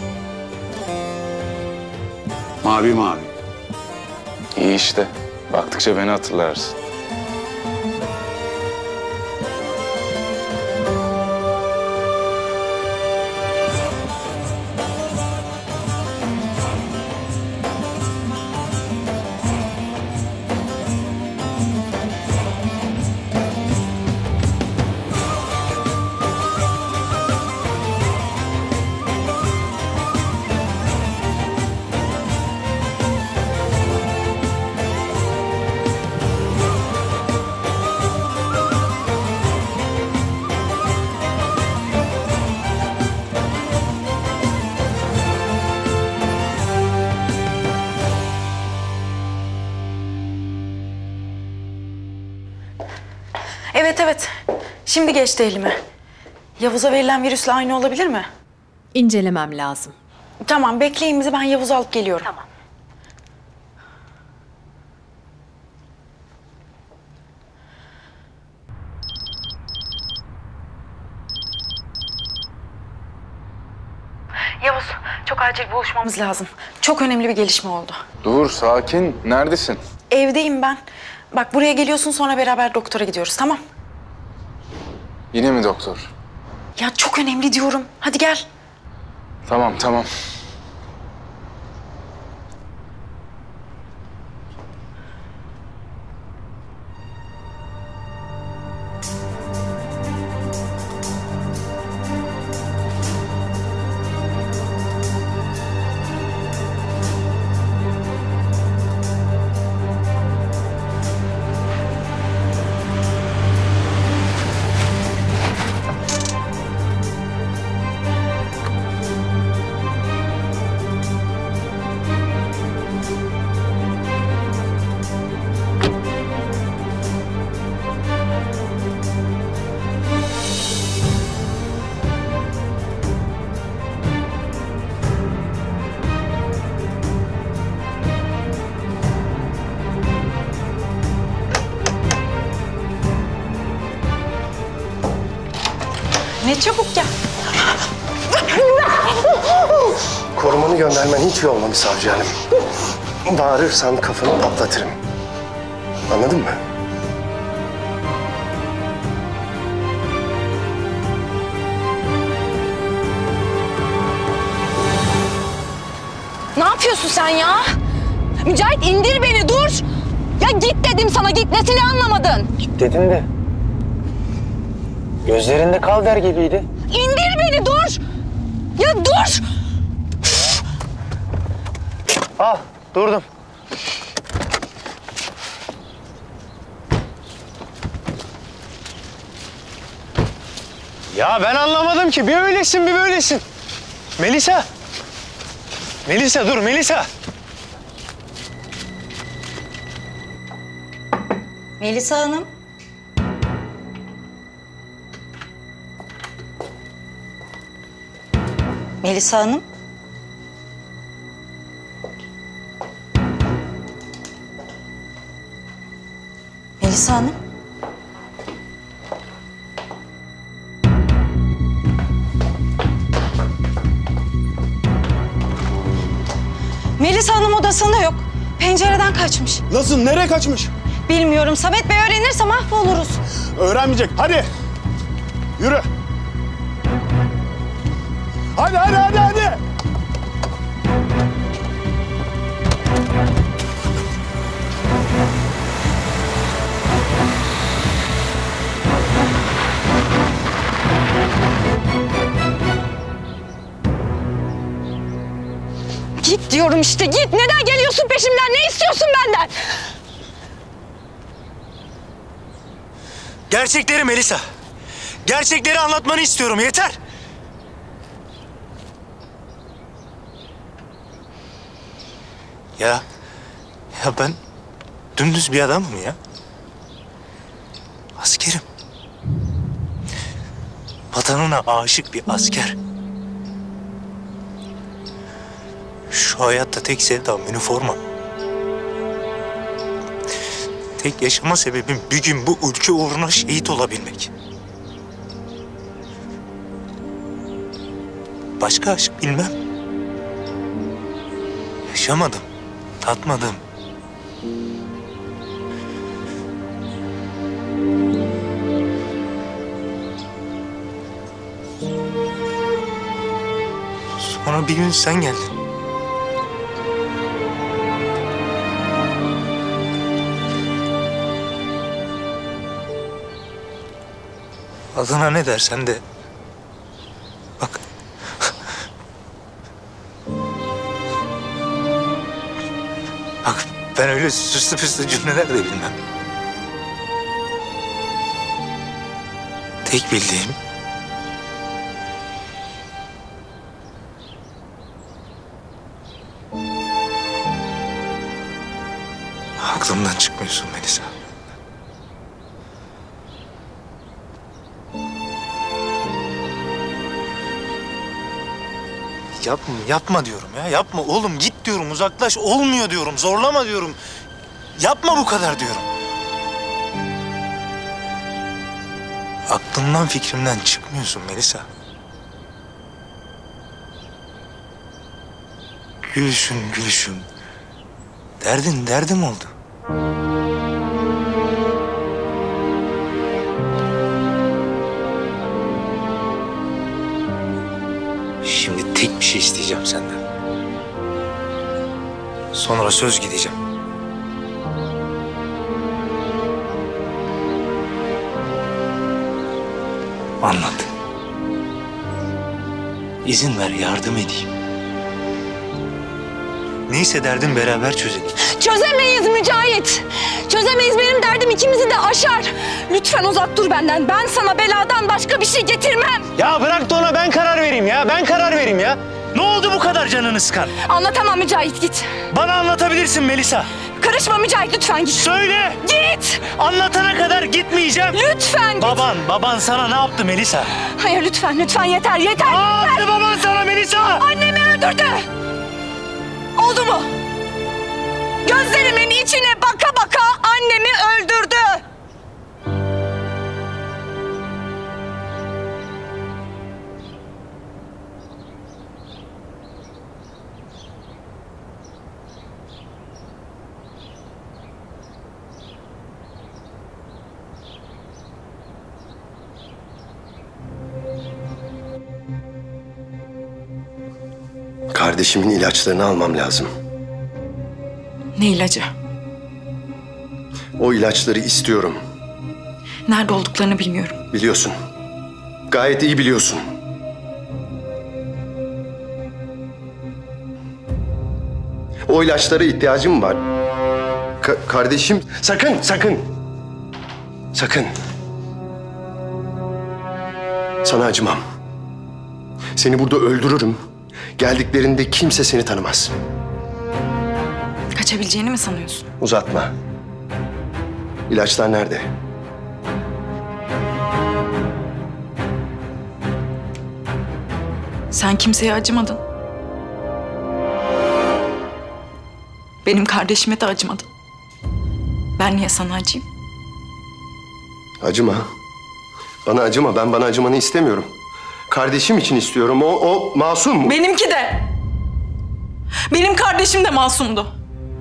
Mavi mavi. İyi işte. Baktıkça beni hatırlarsın. Evet. Şimdi geçti elime. Yavuz'a verilen virüsle aynı olabilir mi? İncelemem lazım. Tamam, bekleyin bizi. Ben Yavuz'u alıp geliyorum. Tamam. Yavuz, çok acil buluşmamız lazım. Çok önemli bir gelişme oldu. Dur, sakin. Neredesin? Evdeyim ben. Bak, buraya geliyorsun, sonra beraber doktora gidiyoruz, tamam? Yine mi doktor? Ya çok önemli diyorum. Hadi gel. Tamam. Ne çabuk gel. Korumanı göndermen hiç iyi olmamış savcı hanım. Bağırırsan kafanı patlatırım. Anladın mı? Ne yapıyorsun sen ya? Mücahit indir beni, dur. Ya git dedim sana, gitmesini anlamadın. Git dedin de. Gözlerinde kal der gibiydi. İndir beni, dur. Ya dur. Al, durdum. Ya ben anlamadım ki. Bir öylesin, bir böylesin. Melisa. Melisa dur, Melisa. Melisa Hanım. Melisa Hanım. Melisa Hanım. Melisa Hanım odasında yok. Pencereden kaçmış. Nasıl? Nereye kaçmış? Bilmiyorum. Samet Bey öğrenirse mahvoluruz. Öğrenmeyecek. Hadi. Yürü. Hadi. Git diyorum işte, git. Neden geliyorsun peşimden? Ne istiyorsun benden? Gerçekleri Melisa. Gerçekleri anlatmanı istiyorum. Yeter. Ya ben dümdüz bir adamım ya. Askerim. Vatanına aşık bir asker. Şu hayatta tek sevdam üniforma. Tek yaşama sebebim bir gün bu ülke uğruna şehit olabilmek. Başka aşk bilmem. Yaşamadım, tatmadım. Sonra bir gün sen geldin. Adına ne dersen de bak. Bak ben öyle süslü püslü cümleler de bilmem. Tek bildiğim aklımdan çıkmıyorsun Melisa. Yapma diyorum ya. Yapma oğlum, git diyorum, uzaklaş. Olmuyor diyorum, zorlama diyorum. Yapma bu kadar diyorum. Aklımdan, fikrimden çıkmıyorsun Melisa. Gülüşüm. Derdim oldu. Şimdi tek bir şey isteyeceğim senden. Sonra söz gideceğim. Anlat. İzin ver, yardım edeyim. Neyse derdin beraber çözelim. Çözemeyiz Mücahit. Çözemeyiz, benim derdim ikimizi de aşar. Lütfen uzak dur benden. Ben sana beladan başka bir şey getirmem. Ya bırak da ona ben karar vereyim ya. Ne oldu bu kadar canını sıkan? Anlatamam Mücahit, git. Bana anlatabilirsin Melisa. Karışma Mücahit, lütfen git. Söyle. Git. Anlatana kadar gitmeyeceğim. Lütfen git. Baban sana ne yaptı Melisa? Hayır lütfen yeter. Ne yaptı baban sana Melisa? Annemi öldürdü. Oldu mu? Gözlerimin içine baka baka annemi öldürdü. Kardeşimin ilaçlarını almam lazım. Ne ilacı? O ilaçları istiyorum. Nerede olduklarını bilmiyorum. Biliyorsun. Gayet iyi biliyorsun. O ilaçlara ihtiyacım var. Kardeşim, sakın. Sakın. Sana acımam. Seni burada öldürürüm. Geldiklerinde kimse seni tanımaz. Kaçabileceğini mi sanıyorsun? Uzatma. İlaçlar nerede? Sen kimseye acımadın. Benim kardeşime de acımadın. Ben niye sana acıyayım? Acıma. Bana acıma. Ben bana acımanı istemiyorum. Kardeşim için istiyorum. O masum mu? Benimki de. Benim kardeşim de masumdu.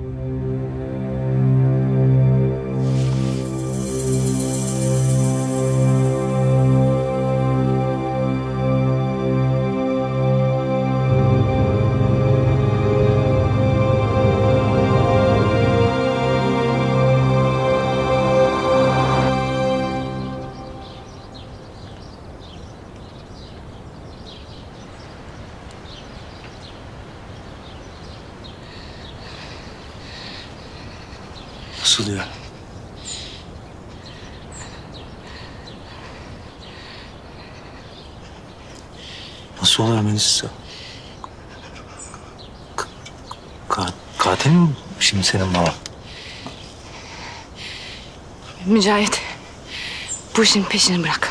Nasıl ya? Nasıl olur Melisa? Katil mi şimdi senin baban? Mücahit, bu işin peşini bırak.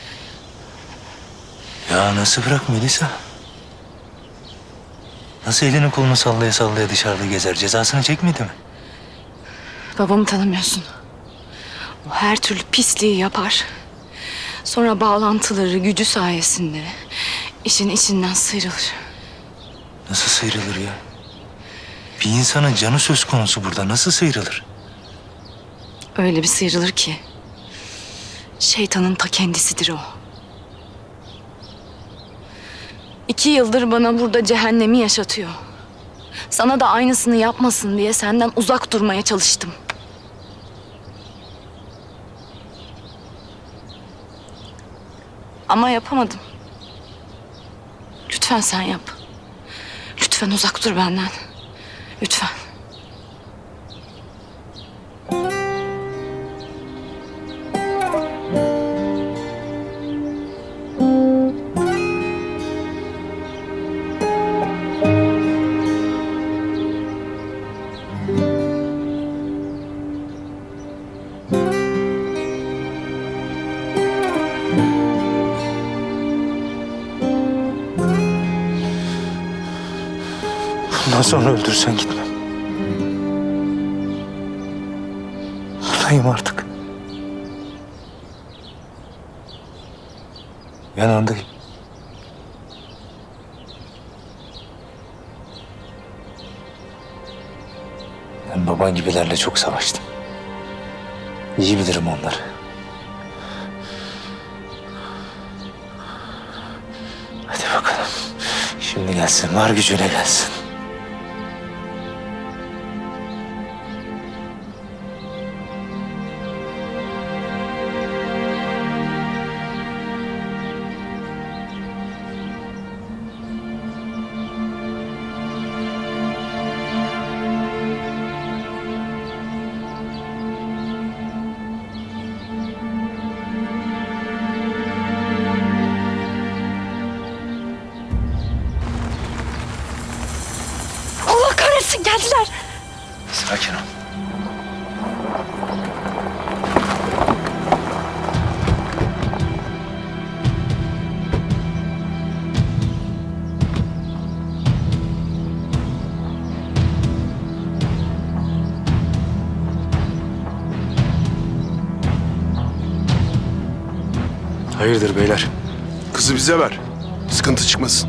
Ya nasıl bırak Melisa? Nasıl elini kolunu sallaya sallaya dışarıda gezer? Cezasını çekmedi mi? Babamı tanımıyorsun. O her türlü pisliği yapar. Sonra bağlantıları, gücü sayesinde işin içinden sıyrılır. Nasıl sıyrılır ya? Bir insanın canı söz konusu burada. Nasıl sıyrılır? Öyle bir sıyrılır ki şeytanın ta kendisidir o. 2 yıldır bana burada cehennemi yaşatıyor. Sana da aynısını yapmasın diye senden uzak durmaya çalıştım. Ama yapamadım. Lütfen sen yap. Lütfen uzak dur benden. Lütfen. Bundan sonra öldürsen gitmem. Buradayım artık. Yanındayım. Ben baban gibilerle çok savaştım. İyi bilirim onları. Hadi bakalım. Şimdi gelsin, var gücüne gelsin. Allah kahretsin, geldiler. Sakin ol. Hayırdır beyler? Kızı bize ver. Sıkıntı çıkmasın.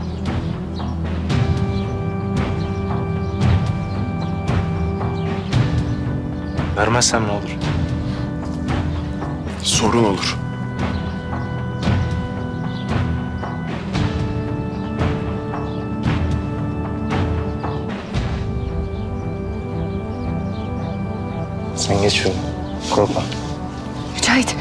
Vermezsem ne olur? Sorun olur. Sen geç şöyle. Korkma. Mücahit.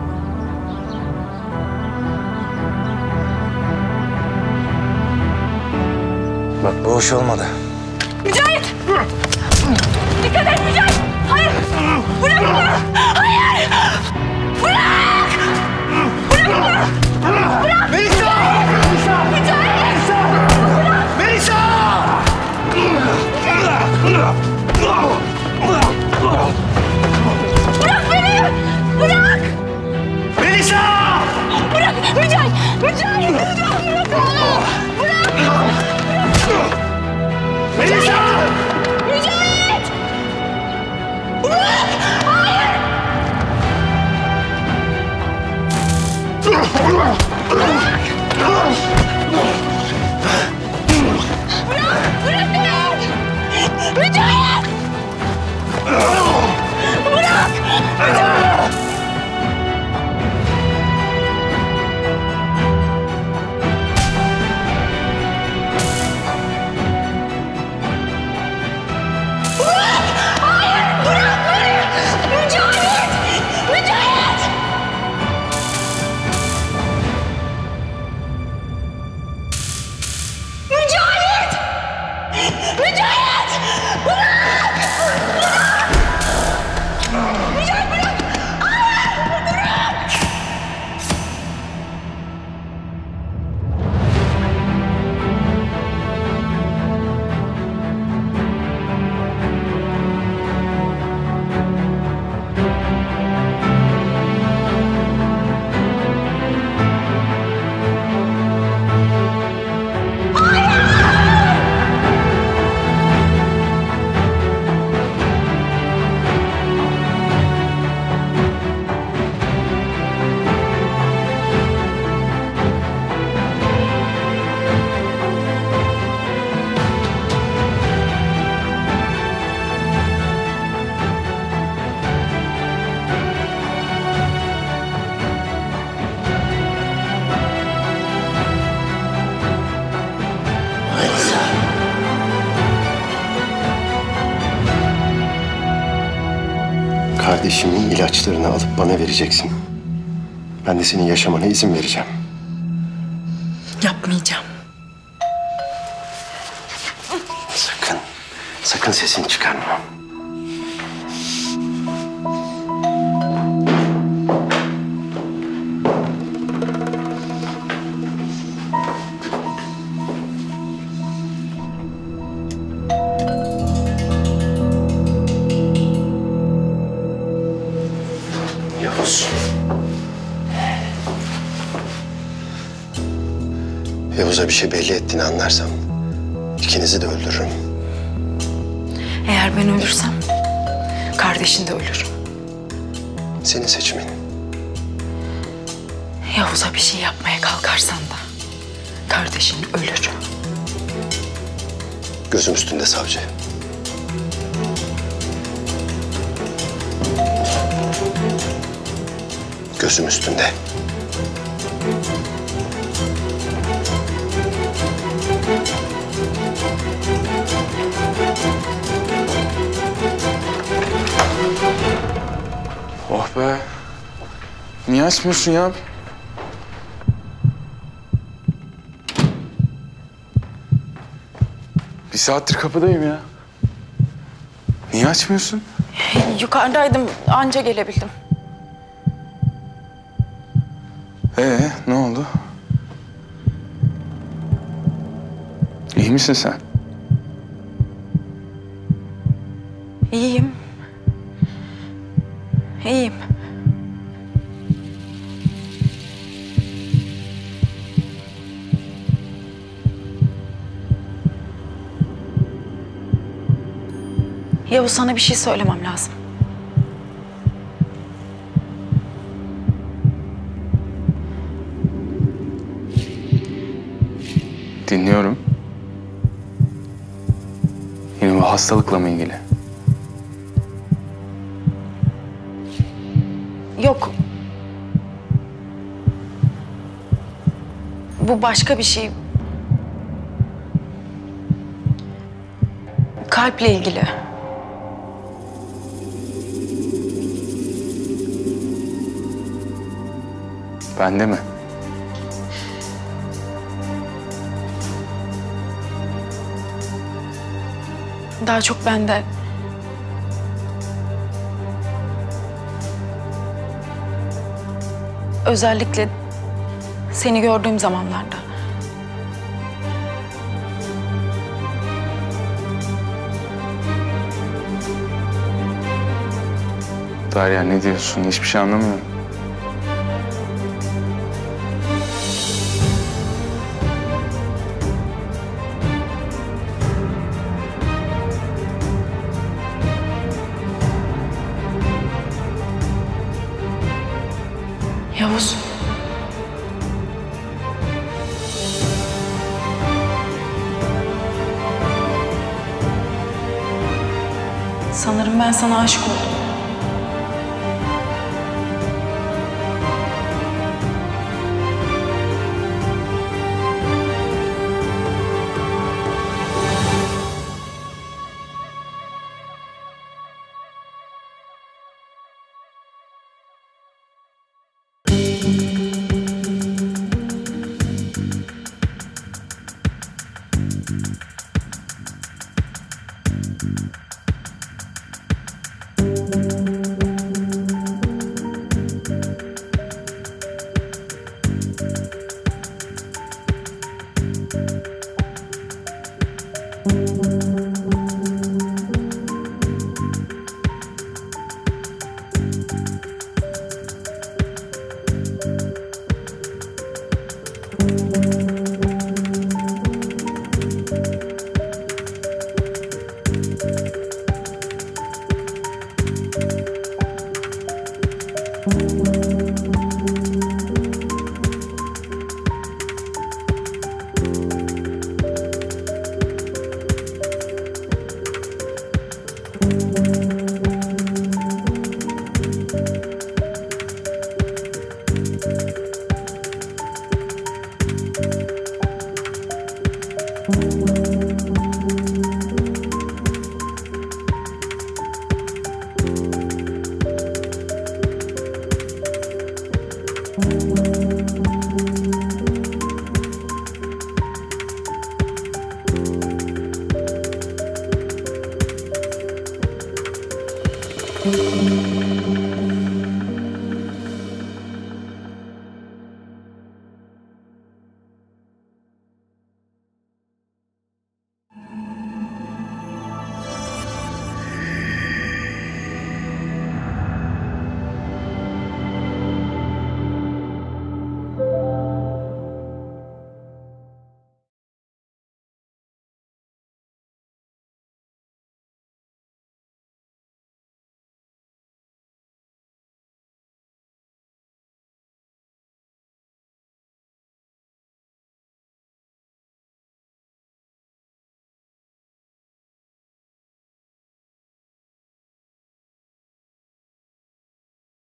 Bak bu hoş olmadı. Mücahit! Dikkat et Mücahit! Hayır! Bırak bunu! Hayır! Bırak! Bırak bunu! Bırak! Melisa! Mücahit! Melisa! Melisa! Bırak beni! Bırak! Melisa! Bırak! Mücahit! Mücahit! Bırak onu! Bırak! Melisa! Mücahit! Bırak! Hayır! Bırak! Mücahit! Bırak! Bırak! Mücahit bırak! Hayır! Bırak! Kardeşimin ilaçlarını alıp bana vereceksin. Ben de senin yaşamana izin vereceğim. Yapmayacağım. Sakın sesini çıkarma. Yavuz. Yavuz'a bir şey belli ettiğini anlarsam ikinizi de öldürürüm. Eğer ben ölürsem kardeşin de ölür. Senin seçimin. Yavuz'a bir şey yapmaya kalkarsan da kardeşin ölür. Gözüm üstünde savcı. Gözüm üstünde. Oh be. Niye açmıyorsun ya? Bir saattir kapıdayım ya. Niye açmıyorsun? Yukarıdaydım, anca gelebildim. Ne oldu? İyi misin sen? İyiyim. İyiyim. Yavuz, sana bir şey söylemem lazım. Dinliyorum. Yine bu hastalıkla mı ilgili? Yok. Bu başka bir şey. Kalple ilgili. Bende mi? Daha çok bende. Özellikle seni gördüğüm zamanlarda. Derya, ne diyorsun? Hiçbir şey anlamıyorum. Yavuz. Sanırım ben sana aşık oldum. Thank you.